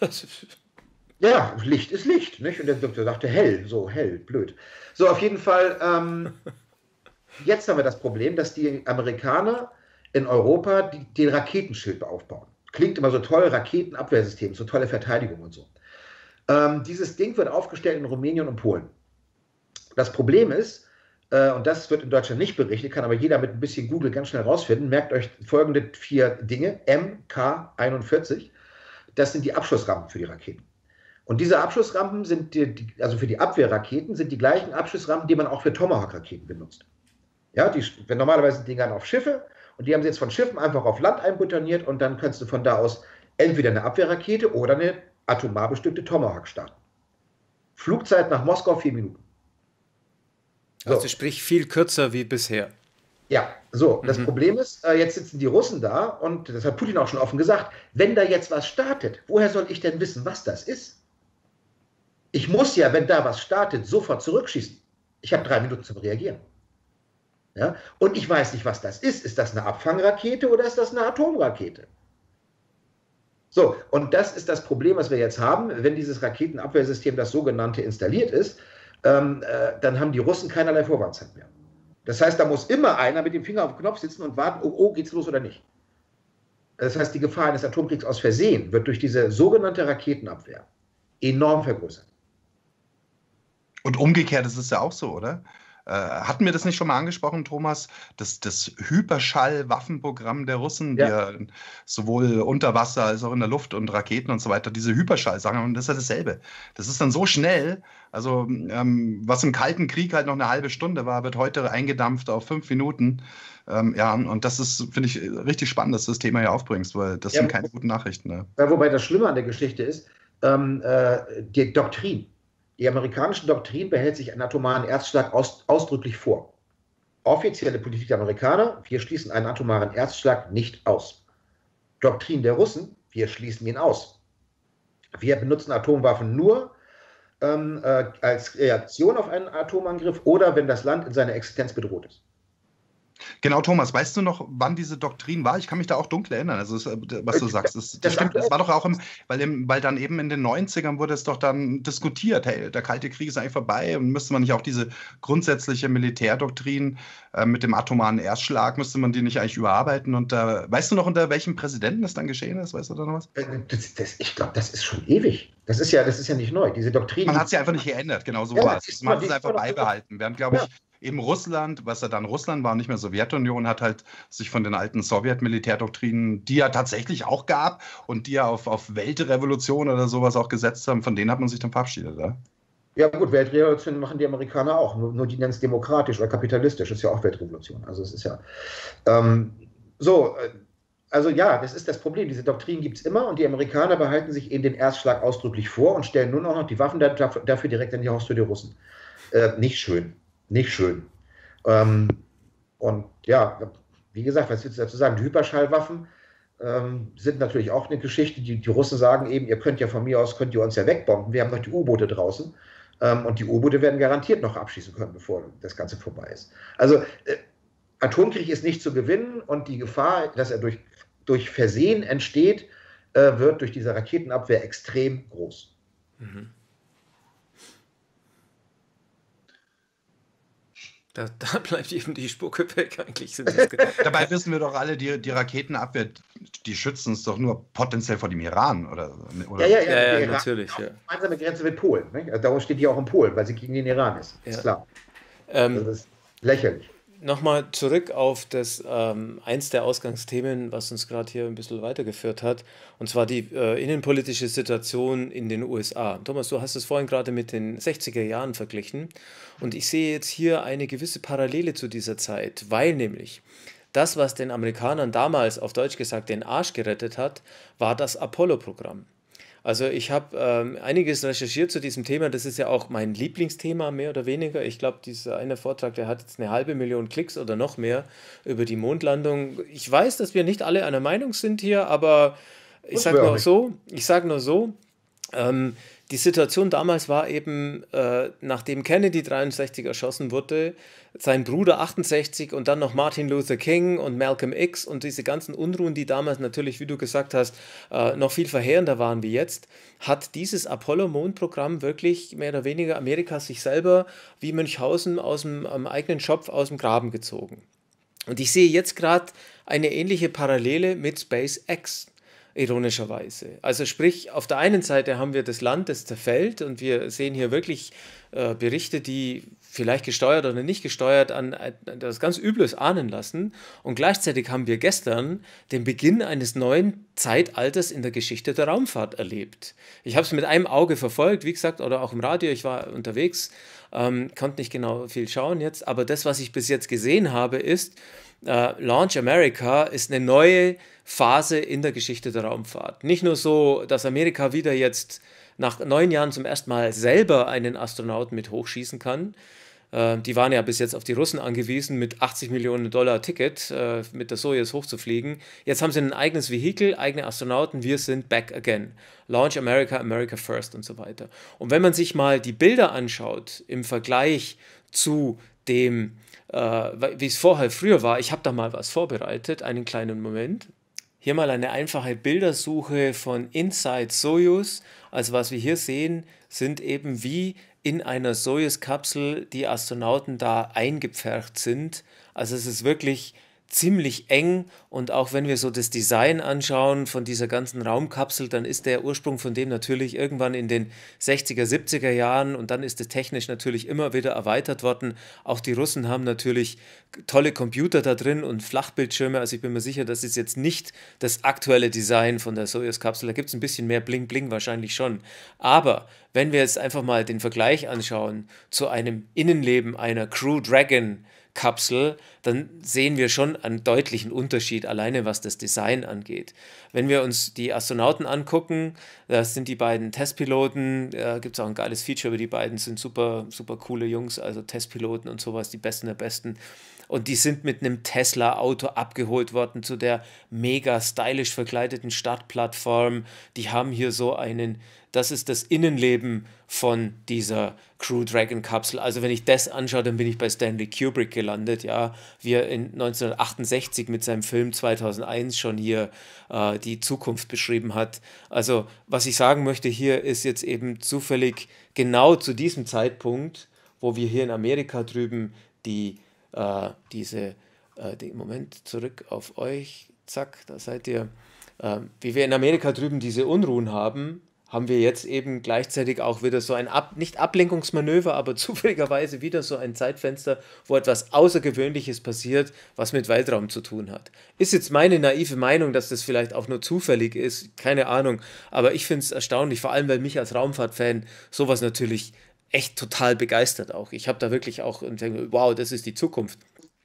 Ja, Licht ist Licht, nicht? Und der Doktor sagte hell, so hell, blöd. So, auf jeden Fall, ähm, jetzt haben wir das Problem, dass die Amerikaner in Europa die, den Raketenschild aufbauen. Klingt immer so toll, Raketenabwehrsystem, so tolle Verteidigung und so. Ähm, dieses Ding wird aufgestellt in Rumänien und Polen. Das Problem ist, äh, und das wird in Deutschland nicht berichtet, kann aber jeder mit ein bisschen Google ganz schnell rausfinden, merkt euch folgende vier Dinge, M K einundvierzig. Das sind die Abschussrampen für die Raketen. Und diese Abschussrampen sind, die, die, also für die Abwehrraketen, sind die gleichen Abschussrampen, die man auch für Tomahawk-Raketen benutzt. Ja, die, wenn normalerweise sind die dann auf Schiffe und die haben sie jetzt von Schiffen einfach auf Land einbutoniert und dann kannst du von da aus entweder eine Abwehrrakete oder eine atomar bestückte Tomahawk starten. Flugzeit nach Moskau vier Minuten. So. Also sprich viel kürzer wie bisher. Ja, so, das Mhm. Problem ist, äh, jetzt sitzen die Russen da und das hat Putin auch schon offen gesagt, wenn da jetzt was startet, woher soll ich denn wissen, was das ist? Ich muss ja, wenn da was startet, sofort zurückschießen. Ich habe drei Minuten zum Reagieren. Ja? Und ich weiß nicht, was das ist. Ist das eine Abfangrakete oder ist das eine Atomrakete? So, und das ist das Problem, was wir jetzt haben. Wenn dieses Raketenabwehrsystem, das sogenannte, installiert ist, ähm, äh, dann haben die Russen keinerlei Vorwarnzeit mehr. Das heißt, da muss immer einer mit dem Finger auf dem Knopf sitzen und warten, oh, oh, geht's los oder nicht. Das heißt, die Gefahr eines Atomkriegs aus Versehen wird durch diese sogenannte Raketenabwehr enorm vergrößert. Und umgekehrt ist es ja auch so, oder? Äh, hatten wir das nicht schon mal angesprochen, Thomas? Das, das Hyperschall-Waffenprogramm der Russen, Ja. die ja sowohl unter Wasser als auch in der Luft und Raketen und so weiter, diese Hyperschall-Sachen, und das ist ja dasselbe. Das ist dann so schnell, also ähm, was im Kalten Krieg halt noch eine halbe Stunde war, wird heute eingedampft auf fünf Minuten. Ähm, ja, und das ist, finde ich, richtig spannend, dass du das Thema hier aufbringst, weil das Ja, sind keine guten Nachrichten. Ne? Ja, wobei das Schlimme an der Geschichte ist, ähm, äh, die Doktrin. Die amerikanische Doktrin behält sich einen atomaren Erstschlag aus, ausdrücklich vor. Offizielle Politik der Amerikaner, wir schließen einen atomaren Erstschlag nicht aus. Doktrin der Russen, wir schließen ihn aus. Wir benutzen Atomwaffen nur ähm, äh, als Reaktion auf einen Atomangriff oder wenn das Land in seiner Existenz bedroht ist. Genau, Thomas, weißt du noch, wann diese Doktrin war? Ich kann mich da auch dunkel erinnern, also das, was du sagst. Das, das Das stimmt, das aktuell- war doch auch im, weil, im, weil dann eben in den neunzigern wurde es doch dann diskutiert, hey, der Kalte Krieg ist eigentlich vorbei und müsste man nicht auch diese grundsätzliche Militärdoktrin äh, mit dem atomaren Erstschlag, müsste man die nicht eigentlich überarbeiten? Und äh, weißt du noch, unter welchem Präsidenten das dann geschehen ist? Weißt du da noch was? Äh, Das, das, ich glaube, das ist schon ewig. Das ist ja, das ist ja nicht neu. Diese Doktrin. Man hat sie einfach nicht geändert, genau so Ja, war das es. ist Man hat immer- es einfach die ist immer noch- beibehalten. Während, glaube ich, Ja. eben Russland, was ja dann Russland war und nicht mehr Sowjetunion, hat halt sich von den alten Sowjet-Militärdoktrinen, die ja tatsächlich auch gab und die ja auf, auf Weltrevolution oder sowas auch gesetzt haben, von denen hat man sich dann verabschiedet. Ja? Ja gut, Weltrevolution machen die Amerikaner auch, nur, nur die nennen es demokratisch oder kapitalistisch, ist ja auch Weltrevolution. Also es ist ja ähm, so, äh, also ja, das ist das Problem. Diese Doktrin gibt es immer und die Amerikaner behalten sich eben den Erstschlag ausdrücklich vor und stellen nun auch noch die Waffen da- dafür dafür direkt in die Haustür der Russen. Äh, nicht schön, nicht schön. Ähm, und ja, wie gesagt, was willst du dazu sagen? Die Hyperschallwaffen ähm, sind natürlich auch eine Geschichte. Die, die Russen sagen eben, ihr könnt ja von mir aus, könnt ihr uns ja wegbomben. Wir haben noch die U-Boote draußen. Ähm, und die U-Boote werden garantiert noch abschießen können, bevor das Ganze vorbei ist. Also äh, Atomkrieg ist nicht zu gewinnen und die Gefahr, dass er durch, durch Versehen entsteht, äh, wird durch diese Raketenabwehr extrem groß. Mhm. Da, da bleibt eben die Spucke weg. Eigentlich sind das ge- Dabei wissen wir doch alle, die, die Raketenabwehr, die schützen uns doch nur potenziell vor dem Iran. Oder, oder? Ja, ja, ja, der ja, Iran natürlich. hat Ja. eine gemeinsame Grenze mit Polen. Ne? Also darum steht die auch in Polen, weil sie gegen den Iran ist. Ja. Ist klar. Ähm, Das ist lächerlich. Nochmal zurück auf das ähm, eins der Ausgangsthemen, was uns gerade hier ein bisschen weitergeführt hat, und zwar die äh, innenpolitische Situation in den U S A. Thomas, du hast es vorhin gerade mit den sechziger Jahren verglichen und ich sehe jetzt hier eine gewisse Parallele zu dieser Zeit, weil nämlich das, was den Amerikanern damals, auf Deutsch gesagt, den Arsch gerettet hat, war das Apollo-Programm. Also ich habe ähm, einiges recherchiert zu diesem Thema. Das ist ja auch mein Lieblingsthema, mehr oder weniger. Ich glaube, dieser eine Vortrag, der hat jetzt eine halbe Million Klicks oder noch mehr über die Mondlandung. Ich weiß, dass wir nicht alle einer Meinung sind hier, aber ich Muss sage wir auch nur nicht. so, ich sage nur so, ähm, die Situation damals war eben, äh, nachdem Kennedy dreiundsechzig erschossen wurde, sein Bruder achtundsechzig und dann noch Martin Luther King und Malcolm X und diese ganzen Unruhen, die damals natürlich, wie du gesagt hast, äh, noch viel verheerender waren wie jetzt, hat dieses Apollo-Mondprogramm wirklich mehr oder weniger Amerika sich selber wie Münchhausen aus dem am eigenen Schopf aus dem Graben gezogen. Und ich sehe jetzt gerade eine ähnliche Parallele mit SpaceX, ironischerweise. Also sprich, auf der einen Seite haben wir das Land, das zerfällt und wir sehen hier wirklich äh, Berichte, die vielleicht gesteuert oder nicht gesteuert an, an das ganz Übles ahnen lassen. Und gleichzeitig haben wir gestern den Beginn eines neuen Zeitalters in der Geschichte der Raumfahrt erlebt. Ich habe es mit einem Auge verfolgt, wie gesagt, oder auch im Radio, ich war unterwegs, ähm, konnte nicht genau viel schauen jetzt, aber das, was ich bis jetzt gesehen habe, ist, äh, Launch America ist eine neue Phase in der Geschichte der Raumfahrt. Nicht nur so, dass Amerika wieder jetzt nach neun Jahren zum ersten Mal selber einen Astronauten mit hochschießen kann. Äh, die waren ja bis jetzt auf die Russen angewiesen, mit achtzig Millionen Dollar Ticket äh, mit der Soyuz hochzufliegen. Jetzt haben sie ein eigenes Vehikel, eigene Astronauten, wir sind back again. Launch America, America first und so weiter. Und wenn man sich mal die Bilder anschaut im Vergleich zu dem, äh, wie es vorher früher war, ich habe da mal was vorbereitet, einen kleinen Moment. Hier mal eine einfache Bildersuche von Inside Soyuz. Also was wir hier sehen, sind eben wie in einer Soyuz-Kapsel die Astronauten da eingepfercht sind. Also es ist wirklich ziemlich eng, und auch wenn wir so das Design anschauen von dieser ganzen Raumkapsel, dann ist der Ursprung von dem natürlich irgendwann in den sechziger, siebziger Jahren, und dann ist es technisch natürlich immer wieder erweitert worden. Auch die Russen haben natürlich tolle Computer da drin und Flachbildschirme, also ich bin mir sicher, das ist jetzt nicht das aktuelle Design von der Sojus-Kapsel, da gibt es ein bisschen mehr Bling-Bling wahrscheinlich schon. Aber wenn wir jetzt einfach mal den Vergleich anschauen zu einem Innenleben einer Crew Dragon Kapsel, dann sehen wir schon einen deutlichen Unterschied, alleine was das Design angeht. Wenn wir uns die Astronauten angucken, das sind die beiden Testpiloten, da gibt es auch ein geiles Feature über die beiden, sind super, super coole Jungs, also Testpiloten und sowas, die Besten der Besten. Und die sind mit einem Tesla-Auto abgeholt worden zu der mega stylisch verkleideten Startplattform. Die haben hier so einen, das ist das Innenleben von dieser Crew Dragon Kapsel. Also wenn ich das anschaue, dann bin ich bei Stanley Kubrick gelandet, ja, wie er in neunzehnhundertachtundsechzig mit seinem Film zweitausendeins schon hier äh, die Zukunft beschrieben hat. Also was ich sagen möchte hier ist jetzt eben zufällig genau zu diesem Zeitpunkt, wo wir hier in Amerika drüben die äh, diese, äh, den Moment zurück auf euch, zack, da seid ihr, äh, wie wir in Amerika drüben diese Unruhen haben, haben wir jetzt eben gleichzeitig auch wieder so ein, Ab nicht Ablenkungsmanöver, aber zufälligerweise wieder so ein Zeitfenster, wo etwas Außergewöhnliches passiert, was mit Weltraum zu tun hat. Ist jetzt meine naive Meinung, dass das vielleicht auch nur zufällig ist, keine Ahnung, aber ich finde es erstaunlich, vor allem, weil mich als Raumfahrtfan sowas natürlich echt total begeistert auch. Ich habe da wirklich auch und denke, wow, das ist die Zukunft,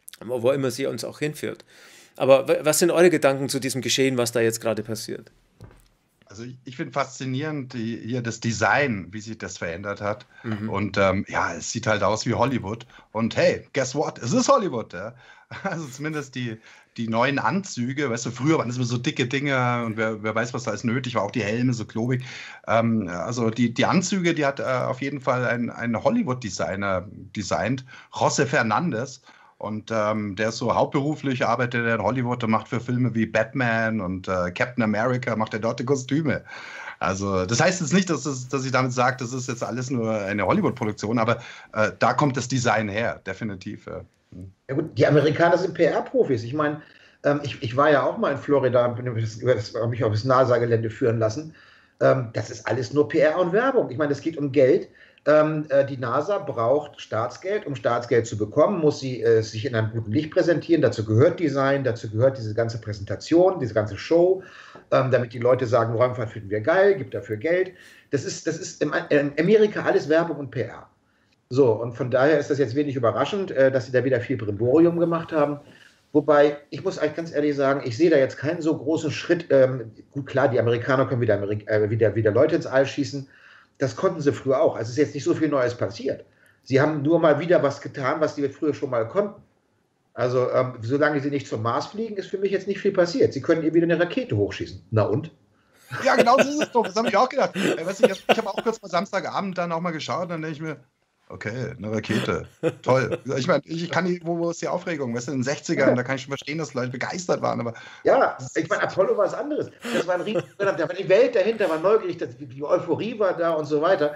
wo immer sie uns auch hinführt. Aber was sind eure Gedanken zu diesem Geschehen, was da jetzt gerade passiert? Also ich, ich finde faszinierend die, hier das Design, wie sich das verändert hat. Mhm. Und ähm, ja, es sieht halt aus wie Hollywood. Und hey, guess what? Es ist Hollywood. Ja? Also zumindest die, die neuen Anzüge, weißt du, früher waren es immer so dicke Dinge und wer, wer weiß, was da alles nötig war, auch die Helme so klobig. Ähm, also die, die Anzüge, die hat äh, auf jeden Fall ein, ein Hollywood-Designer designt, José Fernandez. Und ähm, der ist so hauptberuflich, arbeitet er in Hollywood und macht für Filme wie Batman und äh, Captain America, macht er dort die Kostüme. Also das heißt jetzt nicht, dass, das, dass ich damit sage, das ist jetzt alles nur eine Hollywood-Produktion, aber äh, da kommt das Design her, definitiv. Äh. Ja gut, die Amerikaner sind P R-Profis. Ich meine, ähm, ich, ich war ja auch mal in Florida, habe mich auf das NASA-Gelände führen lassen. Ähm, das ist alles nur P R und Werbung. Ich meine, es geht um Geld. Ähm, äh, die NASA braucht Staatsgeld. Um Staatsgeld zu bekommen, muss sie äh, sich in einem guten Licht präsentieren. Dazu gehört Design, dazu gehört diese ganze Präsentation, diese ganze Show, ähm, damit die Leute sagen, Raumfahrt finden wir geil, gibt dafür Geld. Das ist, das ist in, in Amerika alles Werbung und P R. So, und von daher ist das jetzt wenig überraschend, äh, dass sie da wieder viel Brimborium gemacht haben. Wobei, ich muss eigentlich ganz ehrlich sagen, ich sehe da jetzt keinen so großen Schritt. Ähm, gut, klar, die Amerikaner können wieder, Amerik äh, wieder, wieder Leute ins All schießen. Das konnten sie früher auch. Also es ist jetzt nicht so viel Neues passiert. Sie haben nur mal wieder was getan, was die früher schon mal konnten. Also ähm, solange sie nicht zum Mars fliegen, ist für mich jetzt nicht viel passiert. Sie können ihr wieder eine Rakete hochschießen. Na und? Ja, genau so ist es doch. Das habe ich auch gedacht. Weißt du, ich habe hab auch kurz mal Samstagabend dann auch mal geschaut und dann denke ich mir, okay, eine Rakete, toll. Ich meine, ich kann nicht, wo, wo ist die Aufregung? Weißt du, in den sechzigern, da kann ich schon verstehen, dass Leute begeistert waren. Aber ja, ich meine, Apollo war was anderes. Das war ein riesen, da war die Welt dahinter, war neugierig, die Euphorie war da und so weiter.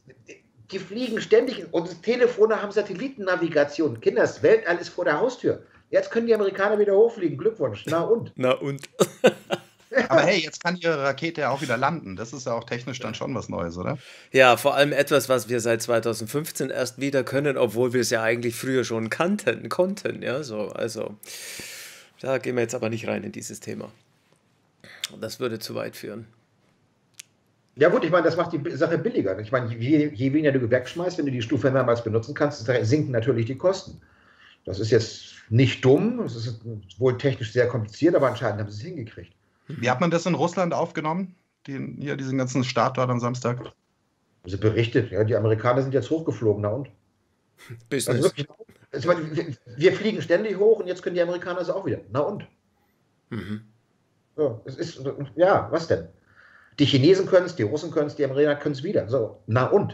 Die fliegen ständig und Telefone haben Satellitennavigation. Kinder, das Weltall ist vor der Haustür. Jetzt können die Amerikaner wieder hochfliegen. Glückwunsch. Na und? Na und? Aber hey, jetzt kann ihre Rakete ja auch wieder landen. Das ist ja auch technisch dann schon was Neues, oder? Ja, vor allem etwas, was wir seit zweitausendfünfzehn erst wieder können, obwohl wir es ja eigentlich früher schon kannten, konnten. Ja, so, also, da gehen wir jetzt aber nicht rein in dieses Thema. Das würde zu weit führen. Ja gut, ich meine, das macht die Sache billiger. Ich meine, je, je weniger du wegschmeißt, wenn du die Stufe mehrmals benutzen kannst, sinken natürlich die Kosten. Das ist jetzt nicht dumm, es ist wohl technisch sehr kompliziert, aber anscheinend haben sie es hingekriegt. Wie hat man das in Russland aufgenommen? Die, hier diesen ganzen Start dort am Samstag? Also berichtet, ja, die Amerikaner sind jetzt hochgeflogen, na und? Business. Also wirklich, also wir, wir fliegen ständig hoch und jetzt können die Amerikaner es auch wieder. Na und? Mhm. So, es ist, ja, was denn? Die Chinesen können es, die Russen können es, die Amerikaner können es wieder. So, na und?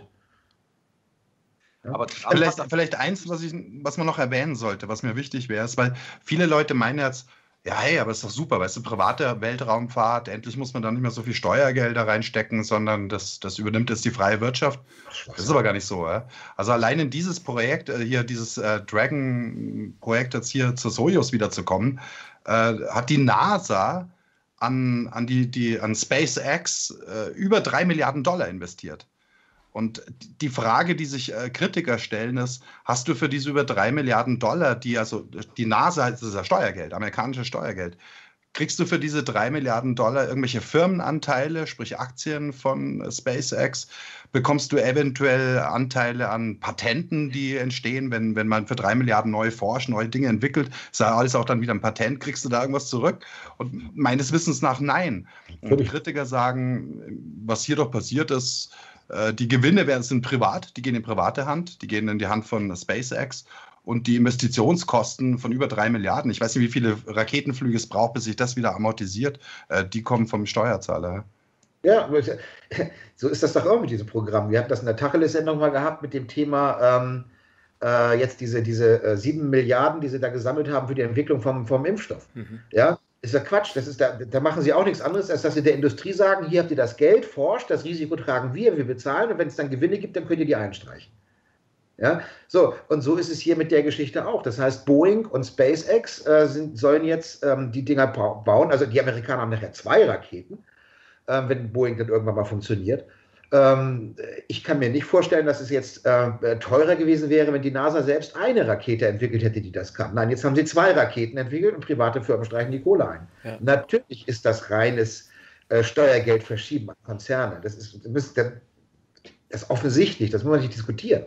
Ja. Aber vielleicht, vielleicht eins, was, ich, was man noch erwähnen sollte, was mir wichtig wäre, ist, weil viele Leute meinen jetzt, Ja, hey, aber ist doch super, weißt du, private Weltraumfahrt, endlich muss man da nicht mehr so viel Steuergelder reinstecken, sondern das, das übernimmt jetzt die freie Wirtschaft. Das ist aber gar nicht so. Ja? Also allein in dieses Projekt, äh, hier dieses äh, Dragon-Projekt jetzt hier zur Sojus wiederzukommen, äh, hat die NASA an, an, die, die, an SpaceX äh, über drei Milliarden Dollar investiert. Und die Frage, die sich äh, Kritiker stellen, ist, hast du für diese über drei Milliarden Dollar, die also die NASA, das ist ja Steuergeld, amerikanisches Steuergeld, kriegst du für diese drei Milliarden Dollar irgendwelche Firmenanteile, sprich Aktien von äh, SpaceX? Bekommst du eventuell Anteile an Patenten, die entstehen, wenn, wenn man für drei Milliarden neu forscht, neue Dinge entwickelt? Ist ja alles auch dann wieder ein Patent? Kriegst du da irgendwas zurück? Und meines Wissens nach nein. Und Kritiker sagen, was hier doch passiert ist, die Gewinne werden, sind privat, die gehen in private Hand, die gehen in die Hand von SpaceX und die Investitionskosten von über drei Milliarden, ich weiß nicht, wie viele Raketenflüge es braucht, bis sich das wieder amortisiert, die kommen vom Steuerzahler. Ja, so ist das doch auch mit diesem Programm. Wir hatten das in der Tacheles-Sendung mal gehabt mit dem Thema, ähm, äh, jetzt diese, diese äh, sieben Milliarden, die sie da gesammelt haben für die Entwicklung vom, vom Impfstoff. Mhm. Ja, ist ja Quatsch. Das ist da, da machen sie auch nichts anderes, als dass sie der Industrie sagen, hier habt ihr das Geld, forscht, das Risiko tragen wir, wir bezahlen und wenn es dann Gewinne gibt, dann könnt ihr die einstreichen. Ja, so, und so ist es hier mit der Geschichte auch. Das heißt, Boeing und SpaceX äh, sind, sollen jetzt ähm, die Dinger bauen, also die Amerikaner haben nachher zwei Raketen, äh, wenn Boeing dann irgendwann mal funktioniert. Ähm, ich kann mir nicht vorstellen, dass es jetzt äh, teurer gewesen wäre, wenn die NASA selbst eine Rakete entwickelt hätte, die das kann. Nein, jetzt haben sie zwei Raketen entwickelt und private Firmen streichen die Kohle ein. Ja. Natürlich ist das reines äh, Steuergeld verschieben an Konzerne. Das ist, das ist offensichtlich, das muss man nicht diskutieren.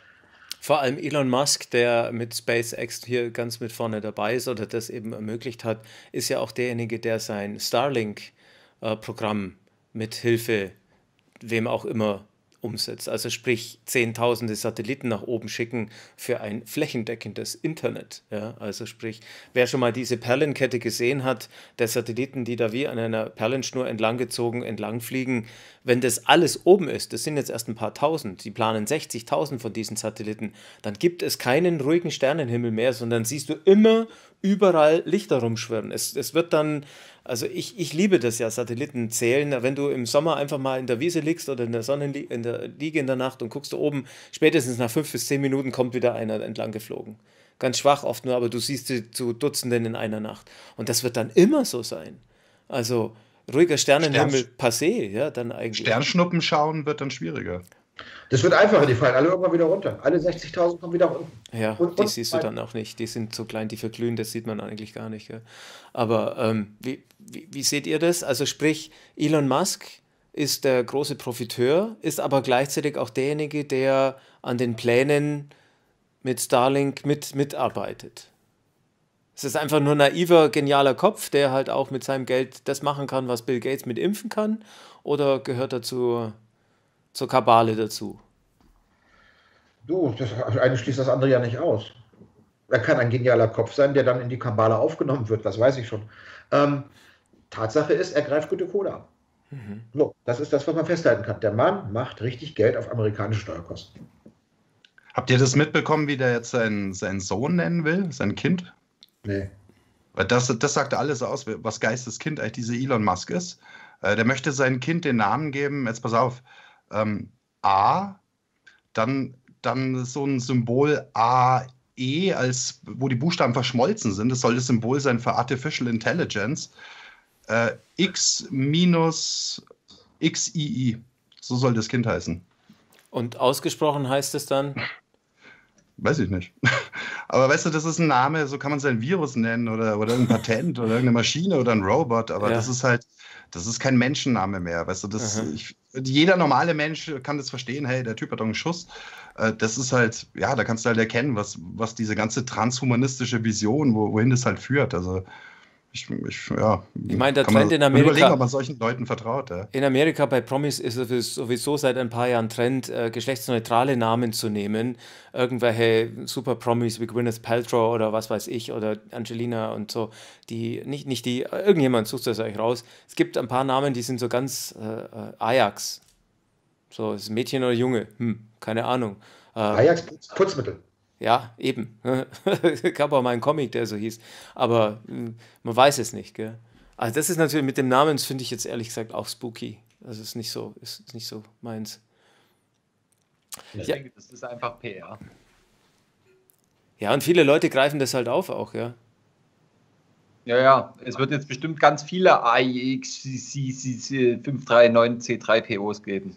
Vor allem Elon Musk, der mit SpaceX hier ganz mit vorne dabei ist oder das eben ermöglicht hat, ist ja auch derjenige, der sein Starlink-Programm äh, mit Hilfe wem auch immer umsetzt. Also sprich zehntausende Satelliten nach oben schicken für ein flächendeckendes Internet. Ja, also sprich, wer schon mal diese Perlenkette gesehen hat, der Satelliten, die da wie an einer Perlenschnur entlanggezogen entlangfliegen, wenn das alles oben ist, das sind jetzt erst ein paar tausend, die planen sechzigtausend von diesen Satelliten, dann gibt es keinen ruhigen Sternenhimmel mehr, sondern siehst du immer überall Lichter rumschwirren. Es, es wird dann, also ich, ich liebe das ja, Satelliten zählen. Wenn du im Sommer einfach mal in der Wiese liegst oder in der Sonne in der Liege in der Nacht und guckst du oben, spätestens nach fünf bis zehn Minuten kommt wieder einer entlang geflogen. Ganz schwach oft nur, aber du siehst sie zu Dutzenden in einer Nacht. Und das wird dann immer so sein. Also ruhiger Sternenhimmel Stern passé, ja, dann eigentlich. Sternschnuppen schauen wird dann schwieriger. Das wird einfacher, die fallen alle irgendwann wieder runter. Alle sechzigtausend kommen wieder runter. Ja, und, die und siehst du dann auch nicht. Die sind so klein, die verglühen, das sieht man eigentlich gar nicht. Ja. Aber ähm, wie, wie, wie seht ihr das? Also sprich, Elon Musk ist der große Profiteur, ist aber gleichzeitig auch derjenige, der an den Plänen mit Starlink mit, mitarbeitet. Es ist einfach nur ein naiver, genialer Kopf, der halt auch mit seinem Geld das machen kann, was Bill Gates mit impfen kann? Oder gehört dazu... zur Kabale dazu? Du, das eine schließt das andere ja nicht aus. Er kann ein genialer Kopf sein, der dann in die Kabale aufgenommen wird, das weiß ich schon. Ähm, Tatsache ist, er greift gute Kohle ab. Mhm. So, das ist das, was man festhalten kann. Der Mann macht richtig Geld auf amerikanische Steuerkosten. Habt ihr das mitbekommen, wie der jetzt seinen, seinen Sohn nennen will, sein Kind? Nee. Weil das, das sagt alles aus, was Geisteskind eigentlich dieser Elon Musk ist. Äh, der möchte seinem Kind den Namen geben, jetzt pass auf, Ähm, A, dann, dann so ein Symbol A E, als, wo die Buchstaben verschmolzen sind. Das soll das Symbol sein für Artificial Intelligence. Äh, X minus X I I. So soll das Kind heißen. Und ausgesprochen heißt es dann? Weiß ich nicht. Aber weißt du, das ist ein Name, so kann man sein Virus nennen oder, oder ein Patent oder irgendeine Maschine oder ein Robot. Aber ja. das ist halt, das ist kein Menschenname mehr. Weißt du, das, ich, jeder normale Mensch kann das verstehen, hey, der Typ hat doch einen Schuss. Das ist halt, ja, da kannst du halt erkennen, was, was diese ganze transhumanistische Vision, wo, wohin das halt führt. Also ich, ich, ja, ich meine, der Trend in Amerika, überlegen, ob man solchen Leuten vertraut. Ja. In Amerika bei Promis ist es sowieso seit ein paar Jahren Trend, äh, geschlechtsneutrale Namen zu nehmen. Irgendwelche super Promis wie Gwyneth Paltrow oder was weiß ich oder Angelina und so, die, nicht, nicht die, irgendjemand sucht das euch raus. Es gibt ein paar Namen, die sind so ganz äh, Ajax. So, ist Mädchen oder Junge? Hm, keine Ahnung. Äh, Ajax Putzmittel. Ja, eben. Gab auch mal einen Comic, der so hieß. Aber äh, man weiß es nicht, gell? Also das ist natürlich mit dem Namen, das finde ich jetzt ehrlich gesagt auch spooky. Das ist nicht so, ist nicht so meins. Ich Ja, denke, das ist einfach P R. ja, und viele Leute greifen das halt auf auch, ja. Ja, ja, es wird jetzt bestimmt ganz viele A I X fünf drei neun C drei P Os geben.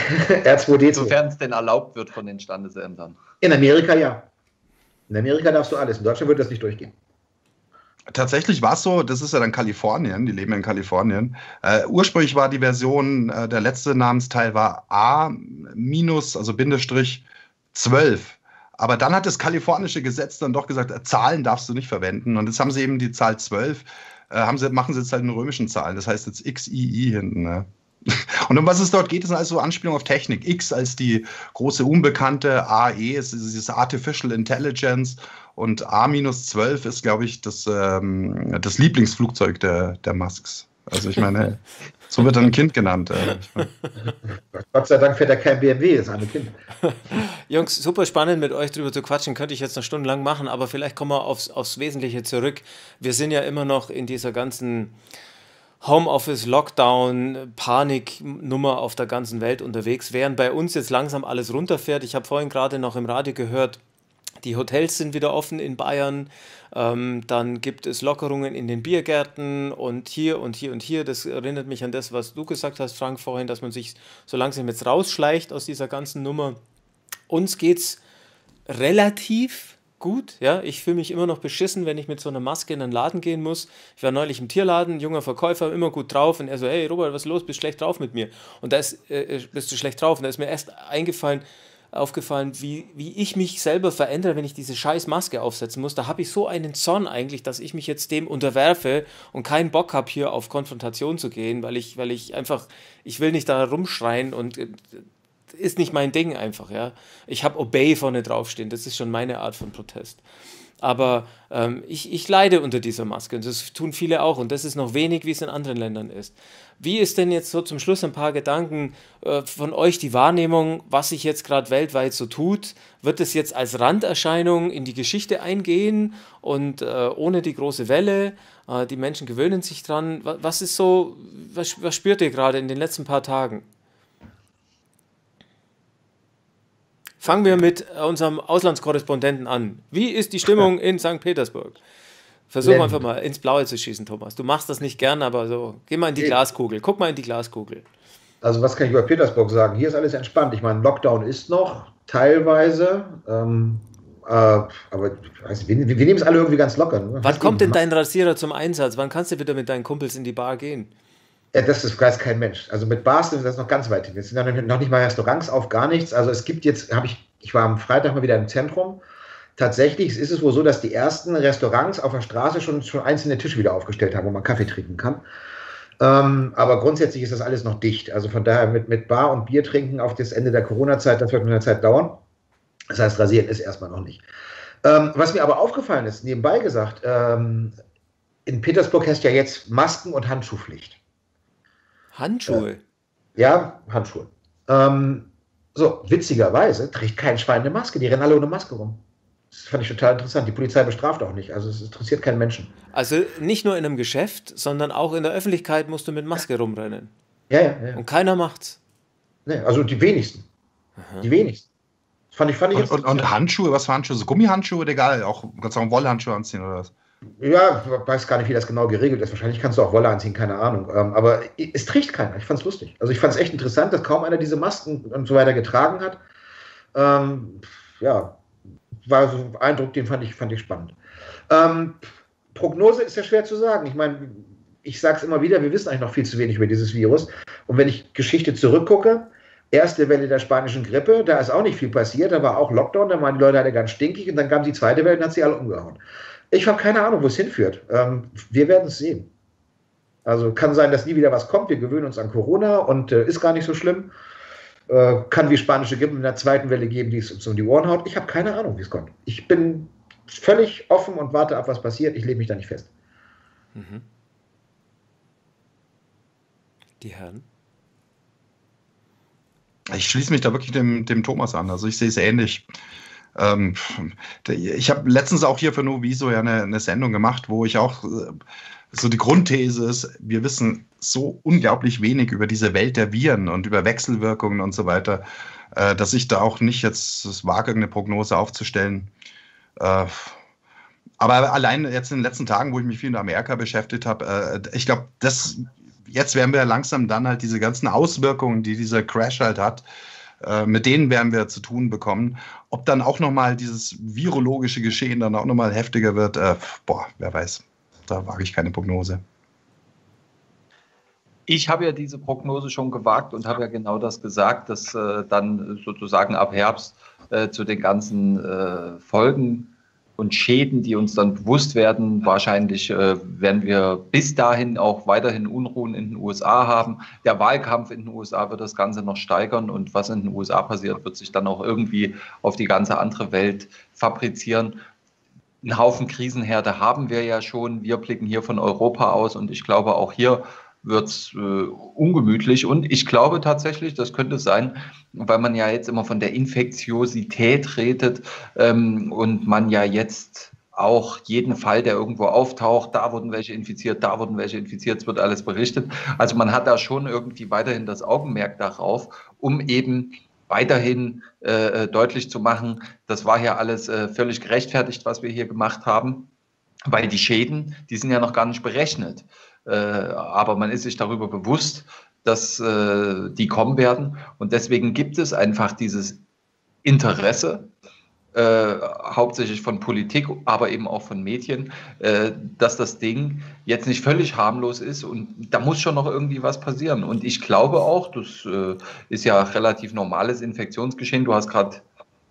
R zwei D zwei. Sofern es denn erlaubt wird von den Standesämtern. In Amerika ja. In Amerika darfst du alles. In Deutschland würde das nicht durchgehen. Tatsächlich war es so, das ist ja dann Kalifornien, die leben in Kalifornien. Äh, ursprünglich war die Version, äh, der letzte Namensteil war A minus, also Bindestrich zwölf. Aber dann hat das kalifornische Gesetz dann doch gesagt, äh, Zahlen darfst du nicht verwenden. Und jetzt haben sie eben die Zahl zwölf, äh, haben sie, machen sie jetzt halt in römischen Zahlen. Das heißt jetzt X I I hinten. Ne? Und um was es dort geht, ist also Anspielung auf Technik. X als die große Unbekannte, A E ist dieses Artificial Intelligence und A minus zwölf ist, glaube ich, das, ähm, das Lieblingsflugzeug der, der Musks. Also ich meine, so wird dann ein Kind genannt. Äh. Gott sei Dank fährt er kein B M W, das arme Kind. Jungs, super spannend mit euch drüber zu quatschen, könnte ich jetzt noch stundenlang machen, aber vielleicht kommen wir aufs, aufs Wesentliche zurück. Wir sind ja immer noch in dieser ganzen Homeoffice, Lockdown, Paniknummer auf der ganzen Welt unterwegs, während bei uns jetzt langsam alles runterfährt. Ich habe vorhin gerade noch im Radio gehört, die Hotels sind wieder offen in Bayern, ähm, dann gibt es Lockerungen in den Biergärten und hier und hier und hier. Das erinnert mich an das, was du gesagt hast, Frank, vorhin, dass man sich so langsam jetzt rausschleicht aus dieser ganzen Nummer. Uns geht's relativ gut, ja, ich fühle mich immer noch beschissen, wenn ich mit so einer Maske in einen Laden gehen muss. Ich war neulich im Tierladen, ein junger Verkäufer, immer gut drauf und er so, hey Robert, was ist los, bist schlecht drauf mit mir? Und da ist, äh, bist du schlecht drauf und da ist mir erst eingefallen, aufgefallen, wie, wie ich mich selber verändere, wenn ich diese scheiß Maske aufsetzen muss. Da habe ich so einen Zorn eigentlich, dass ich mich jetzt dem unterwerfe und keinen Bock habe, hier auf Konfrontation zu gehen, weil ich, weil ich einfach, ich will nicht da rumschreien und äh, ist nicht mein Ding einfach, ja. Ich habe Obey vorne draufstehen, das ist schon meine Art von Protest. Aber ähm, ich, ich leide unter dieser Maske und das tun viele auch und das ist noch wenig, wie es in anderen Ländern ist. Wie ist denn jetzt so zum Schluss ein paar Gedanken äh, von euch, die Wahrnehmung, was sich jetzt gerade weltweit so tut? Wird es jetzt als Randerscheinung in die Geschichte eingehen und äh, ohne die große Welle? Äh, die Menschen gewöhnen sich dran. Was, was ist so, was, was spürt ihr gerade in den letzten paar Tagen? Fangen wir mit unserem Auslandskorrespondenten an. Wie ist die Stimmung in Sankt Petersburg? Versuch Blendend. einfach mal ins Blaue zu schießen, Thomas. Du machst das nicht gern, aber so, geh mal in die Nee. Glaskugel. Guck mal in die Glaskugel. Also was kann ich über Petersburg sagen? Hier ist alles entspannt. Ich meine, Lockdown ist noch teilweise, ähm, äh, aber ich weiß nicht, wir, wir nehmen es alle irgendwie ganz locker. Ne? Wann kommt denn dein Rasierer zum Einsatz? Wann kannst du wieder mit deinen Kumpels in die Bar gehen? Ja, das ist, weiß kein Mensch. Also mit Bars ist das noch ganz weit hin. Jetzt sind ja noch nicht mal Restaurants auf, gar nichts. Also es gibt jetzt, habe ich, ich war am Freitag mal wieder im Zentrum. Tatsächlich ist es wohl so, dass die ersten Restaurants auf der Straße schon, schon einzelne Tische wieder aufgestellt haben, wo man Kaffee trinken kann. Ähm, aber grundsätzlich ist das alles noch dicht. Also von daher mit, mit Bar und Bier trinken auf das Ende der Corona-Zeit, das wird mit der Zeit dauern. Das heißt, rasieren ist erstmal noch nicht. Ähm, was mir aber aufgefallen ist, nebenbei gesagt, ähm, in Petersburg herrscht ja jetzt Masken- und Handschuhpflicht. Handschuhe. Ja, Handschuhe. Ähm, so, witzigerweise trägt kein Schwein eine Maske. Die rennen alle ohne Maske rum. Das fand ich total interessant. Die Polizei bestraft auch nicht. Also es interessiert keinen Menschen. Also nicht nur in einem Geschäft, sondern auch in der Öffentlichkeit musst du mit Maske rumrennen. Ja, ja, ja. Und keiner macht's. Nee, also die wenigsten. Die wenigsten. Das fand ich, fand ich Und, und, und Handschuhe, was für Handschuhe? So Gummihandschuhe oder egal? Auch kannst du auch Wollhandschuhe anziehen oder was? Ja, ich weiß gar nicht, wie das genau geregelt ist. Wahrscheinlich kannst du auch Wolle anziehen, keine Ahnung. Ähm, aber es trägt keiner. Ich fand es lustig. Also ich fand es echt interessant, dass kaum einer diese Masken und so weiter getragen hat. Ähm, ja, war so ein Eindruck, den fand ich, fand ich spannend. Ähm, Prognose ist ja schwer zu sagen. Ich meine, ich sage es immer wieder, wir wissen eigentlich noch viel zu wenig über dieses Virus. Und wenn ich Geschichte zurückgucke, erste Welle der spanischen Grippe, da ist auch nicht viel passiert, da war auch Lockdown, da waren die Leute alle ganz stinkig und dann kam die zweite Welle und hat sie alle umgehauen. Ich habe keine Ahnung, wo es hinführt. Ähm, wir werden es sehen. Also kann sein, dass nie wieder was kommt. Wir gewöhnen uns an Corona und äh, ist gar nicht so schlimm. Äh, kann wie spanische Grippe in der zweiten Welle geben, die es uns um die Ohren haut. Ich habe keine Ahnung, wie es kommt. Ich bin völlig offen und warte ab, was passiert. Ich lege mich da nicht fest. Mhm. Die Herren? Ich schließe mich da wirklich dem, dem Thomas an. Also ich sehe es ähnlich. Ähm, ich habe letztens auch hier für Noviso ja eine, eine Sendung gemacht, wo ich auch so die Grundthese ist, wir wissen so unglaublich wenig über diese Welt der Viren und über Wechselwirkungen und so weiter, äh, dass ich da auch nicht jetzt das wage, eine Prognose aufzustellen. Äh, aber allein jetzt in den letzten Tagen, wo ich mich viel in Amerika beschäftigt habe, äh, ich glaube, das jetzt werden wir langsam dann halt diese ganzen Auswirkungen, die dieser Crash halt hat, äh, mit denen werden wir zu tun bekommen. Ob dann auch nochmal dieses virologische Geschehen dann auch nochmal heftiger wird, äh, boah, wer weiß. Da wage ich keine Prognose. Ich habe ja diese Prognose schon gewagt und habe ja genau das gesagt, dass äh, dann sozusagen ab Herbst äh, zu den ganzen äh, Folgen und Schäden, die uns dann bewusst werden, wahrscheinlich äh, werden wir bis dahin auch weiterhin Unruhen in den U S A haben. Der Wahlkampf in den U S A wird das Ganze noch steigern und was in den U S A passiert, wird sich dann auch irgendwie auf die ganze andere Welt fabrizieren. Einen Haufen Krisenherde haben wir ja schon. Wir blicken hier von Europa aus und ich glaube, auch hier wird es äh, ungemütlich. Und ich glaube tatsächlich, das könnte sein, weil man ja jetzt immer von der Infektiosität redet ähm, und man ja jetzt auch jeden Fall, der irgendwo auftaucht, da wurden welche infiziert, da wurden welche infiziert, es wird alles berichtet. Also man hat da schon irgendwie weiterhin das Augenmerk darauf, um eben weiterhin äh, deutlich zu machen, das war ja alles äh, völlig gerechtfertigt, was wir hier gemacht haben, weil die Schäden, die sind ja noch gar nicht berechnet. Äh, aber man ist sich darüber bewusst, dass äh, die kommen werden. Und deswegen gibt es einfach dieses Interesse, äh, hauptsächlich von Politik, aber eben auch von Medien, äh, dass das Ding jetzt nicht völlig harmlos ist. Und da muss schon noch irgendwie was passieren. Und ich glaube auch, das äh, ist ja relativ normales Infektionsgeschehen. Du hast gerade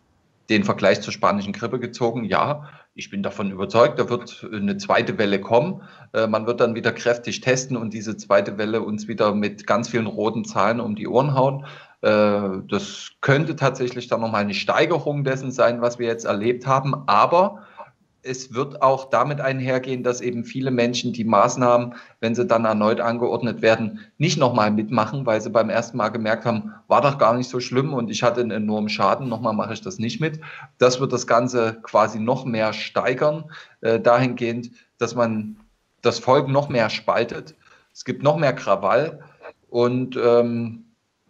den Vergleich zur spanischen Grippe gezogen. Ja, ich bin davon überzeugt, da wird eine zweite Welle kommen. Äh, man wird dann wieder kräftig testen und diese zweite Welle uns wieder mit ganz vielen roten Zahlen um die Ohren hauen. Äh, das könnte tatsächlich dann nochmal eine Steigerung dessen sein, was wir jetzt erlebt haben. Aber es wird auch damit einhergehen, dass eben viele Menschen die Maßnahmen, wenn sie dann erneut angeordnet werden, nicht nochmal mitmachen, weil sie beim ersten Mal gemerkt haben, war doch gar nicht so schlimm und ich hatte einen enormen Schaden, nochmal mache ich das nicht mit. Das wird das Ganze quasi noch mehr steigern, äh, dahingehend, dass man das Volk noch mehr spaltet. Es gibt noch mehr Krawall und ähm,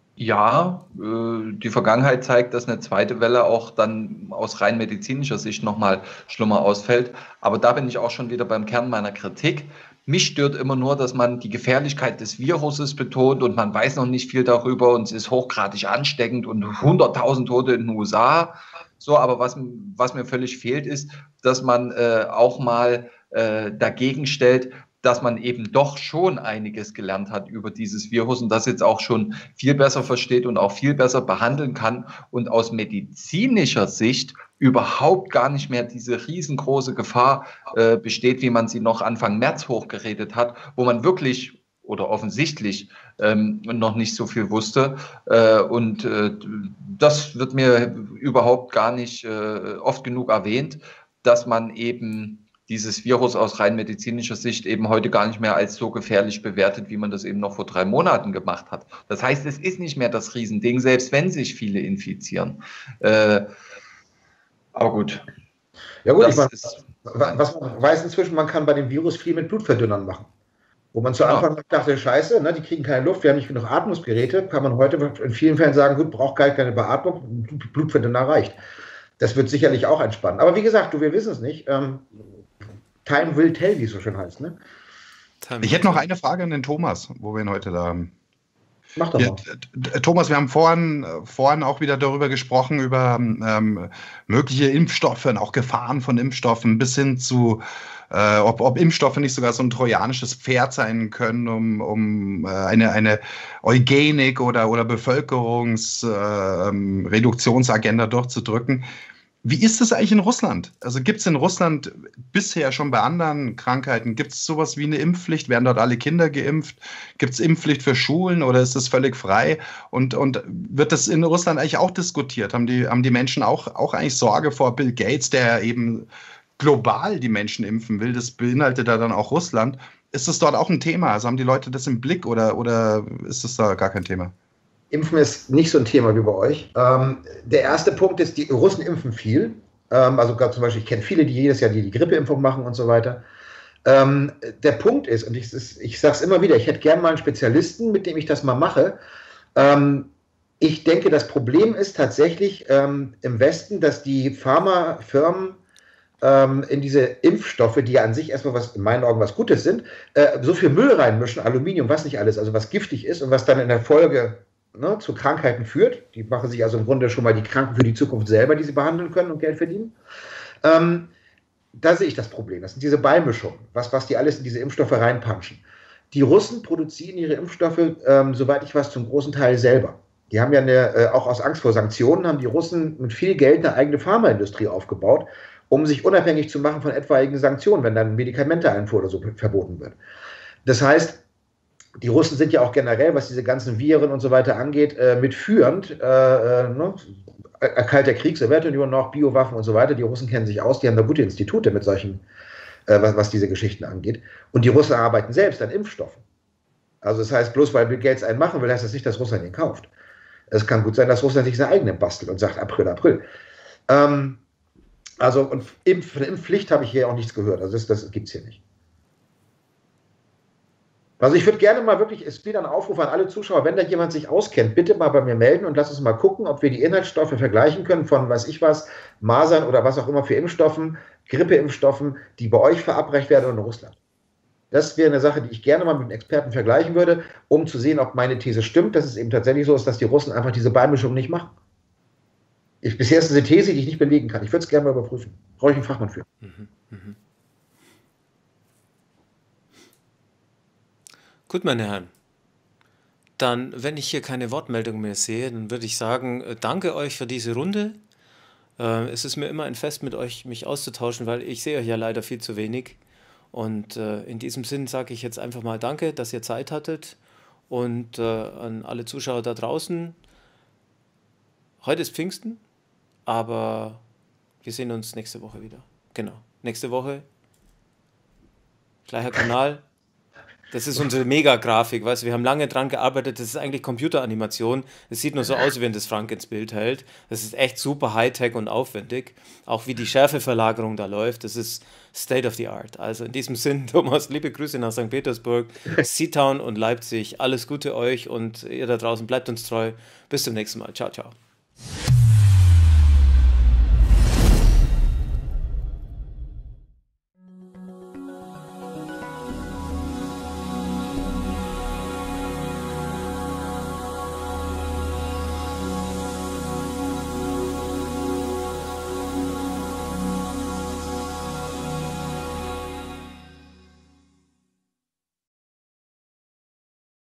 ja, äh, die Vergangenheit zeigt, dass eine zweite Welle auch dann aus rein medizinischer Sicht nochmal schlimmer ausfällt. Aber da bin ich auch schon wieder beim Kern meiner Kritik. Mich stört immer nur, dass man die Gefährlichkeit des Viruses betont und man weiß noch nicht viel darüber und es ist hochgradig ansteckend und hunderttausend Tote in den U S A. So, aber was, was mir völlig fehlt, ist, dass man äh, auch mal äh, dagegen stellt, dass man eben doch schon einiges gelernt hat über dieses Virus und das jetzt auch schon viel besser versteht und auch viel besser behandeln kann und aus medizinischer Sicht überhaupt gar nicht mehr diese riesengroße Gefahr äh, besteht, wie man sie noch Anfang März hochgeredet hat, wo man wirklich oder offensichtlich ähm, noch nicht so viel wusste. Äh, und äh, das wird mir überhaupt gar nicht äh, oft genug erwähnt, dass man eben dieses Virus aus rein medizinischer Sicht eben heute gar nicht mehr als so gefährlich bewertet, wie man das eben noch vor drei Monaten gemacht hat. Das heißt, es ist nicht mehr das Riesending, selbst wenn sich viele infizieren. Äh, aber gut. Ja gut, ich meine, was man weiß inzwischen, man kann bei dem Virus viel mit Blutverdünnern machen. Wo man zu Anfang ja. dachte, scheiße, ne, die kriegen keine Luft, wir haben nicht genug Atmungsgeräte, kann man heute in vielen Fällen sagen, gut, braucht gar keine Beatmung, Blutverdünner reicht. Das wird sicherlich auch entspannen. Aber wie gesagt, du, wir wissen es nicht. Ähm, Time will tell, wie es so schön heißt. Ne? Ich hätte noch eine Frage an den Thomas, wo wir ihn heute da haben. Mach doch mal. Ja, Thomas, wir haben vorhin, vorhin auch wieder darüber gesprochen, über ähm, mögliche Impfstoffe und auch Gefahren von Impfstoffen bis hin zu, äh, ob, ob Impfstoffe nicht sogar so ein trojanisches Pferd sein können, um, um äh, eine, eine Eugenik oder, oder Bevölkerungsreduktionsagenda äh, durchzudrücken. Wie ist es eigentlich in Russland? Also gibt es in Russland bisher schon bei anderen Krankheiten, gibt es sowas wie eine Impfpflicht? Werden dort alle Kinder geimpft? Gibt es Impfpflicht für Schulen oder ist das völlig frei? Und, und wird das in Russland eigentlich auch diskutiert? Haben die, haben die Menschen auch, auch eigentlich Sorge vor Bill Gates, der eben global die Menschen impfen will? Das beinhaltet ja dann auch Russland. Ist das dort auch ein Thema? Also haben die Leute das im Blick oder, oder ist das da gar kein Thema? Impfen ist nicht so ein Thema wie bei euch. Ähm, der erste Punkt ist, die Russen impfen viel. Ähm, also gerade zum Beispiel, ich kenne viele, die jedes Jahr die, die Grippeimpfung machen und so weiter. Ähm, der Punkt ist, und ich, ich sage es immer wieder, ich hätte gern mal einen Spezialisten, mit dem ich das mal mache. Ähm, ich denke, das Problem ist tatsächlich ähm, im Westen, dass die Pharmafirmen ähm, in diese Impfstoffe, die ja an sich erstmal was in meinen Augen was Gutes sind, äh, so viel Müll reinmischen, Aluminium, was nicht alles, also was giftig ist und was dann in der Folge ne, zu Krankheiten führt. Die machen sich also im Grunde schon mal die Kranken für die Zukunft selber, die sie behandeln können und Geld verdienen. Ähm, Da sehe ich das Problem. Das sind diese Beimischungen, was, was die alles in diese Impfstoffe reinpanschen. Die Russen produzieren ihre Impfstoffe, ähm, soweit ich weiß, zum großen Teil selber. Die haben ja eine, äh, auch aus Angst vor Sanktionen, haben die Russen mit viel Geld eine eigene Pharmaindustrie aufgebaut, um sich unabhängig zu machen von etwaigen Sanktionen, wenn dann Medikamenteeinfuhr oder so verboten wird. Das heißt, die Russen sind ja auch generell, was diese ganzen Viren und so weiter angeht, äh, mitführend. Äh, äh, ne? Kalter Krieg, Sowjetunion noch, Biowaffen und so weiter. Die Russen kennen sich aus, die haben da gute Institute mit solchen, äh, was, was diese Geschichten angeht. Und die Russen arbeiten selbst an Impfstoffen. Also das heißt, bloß weil Bill Gates einen machen will, heißt das nicht, dass Russland ihn kauft. Es kann gut sein, dass Russland sich seine eigenen bastelt und sagt April, April. Ähm, also und Impf, von Impfpflicht habe ich hier auch nichts gehört. Also das, das gibt es hier nicht. Also ich würde gerne mal wirklich, es wieder ein Aufruf an alle Zuschauer, wenn da jemand sich auskennt, bitte mal bei mir melden und lass uns mal gucken, ob wir die Inhaltsstoffe vergleichen können von, weiß ich was, Masern oder was auch immer für Impfstoffen, Grippeimpfstoffen, die bei euch verabreicht werden und in Russland. Das wäre eine Sache, die ich gerne mal mit einem Experten vergleichen würde, um zu sehen, ob meine These stimmt, dass es eben tatsächlich so ist, dass die Russen einfach diese Beimischung nicht machen. Ich, bisher ist es eine These, die ich nicht belegen kann. Ich würde es gerne mal überprüfen. Brauche ich einen Fachmann für. Mhm, mhm. Gut, meine Herren. Dann, wenn ich hier keine Wortmeldung mehr sehe, dann würde ich sagen, äh, danke euch für diese Runde. Äh, es ist mir immer ein Fest, mit euch mich auszutauschen, weil ich sehe euch ja leider viel zu wenig. Und äh, in diesem Sinn sage ich jetzt einfach mal danke, dass ihr Zeit hattet. Und äh, an alle Zuschauer da draußen, heute ist Pfingsten, aber wir sehen uns nächste Woche wieder. Genau, nächste Woche, gleicher Kanal. Das ist unsere Mega-Grafik, weißt du, wir haben lange dran gearbeitet, das ist eigentlich Computeranimation, es sieht nur so aus, wie wenn das Frank ins Bild hält. Das ist echt super Hightech und aufwendig, auch wie die Schärfeverlagerung da läuft, das ist State of the Art. Also in diesem Sinn, Thomas, liebe Grüße nach Sankt Petersburg, Seatown und Leipzig, alles Gute euch und ihr da draußen bleibt uns treu, bis zum nächsten Mal, ciao, ciao.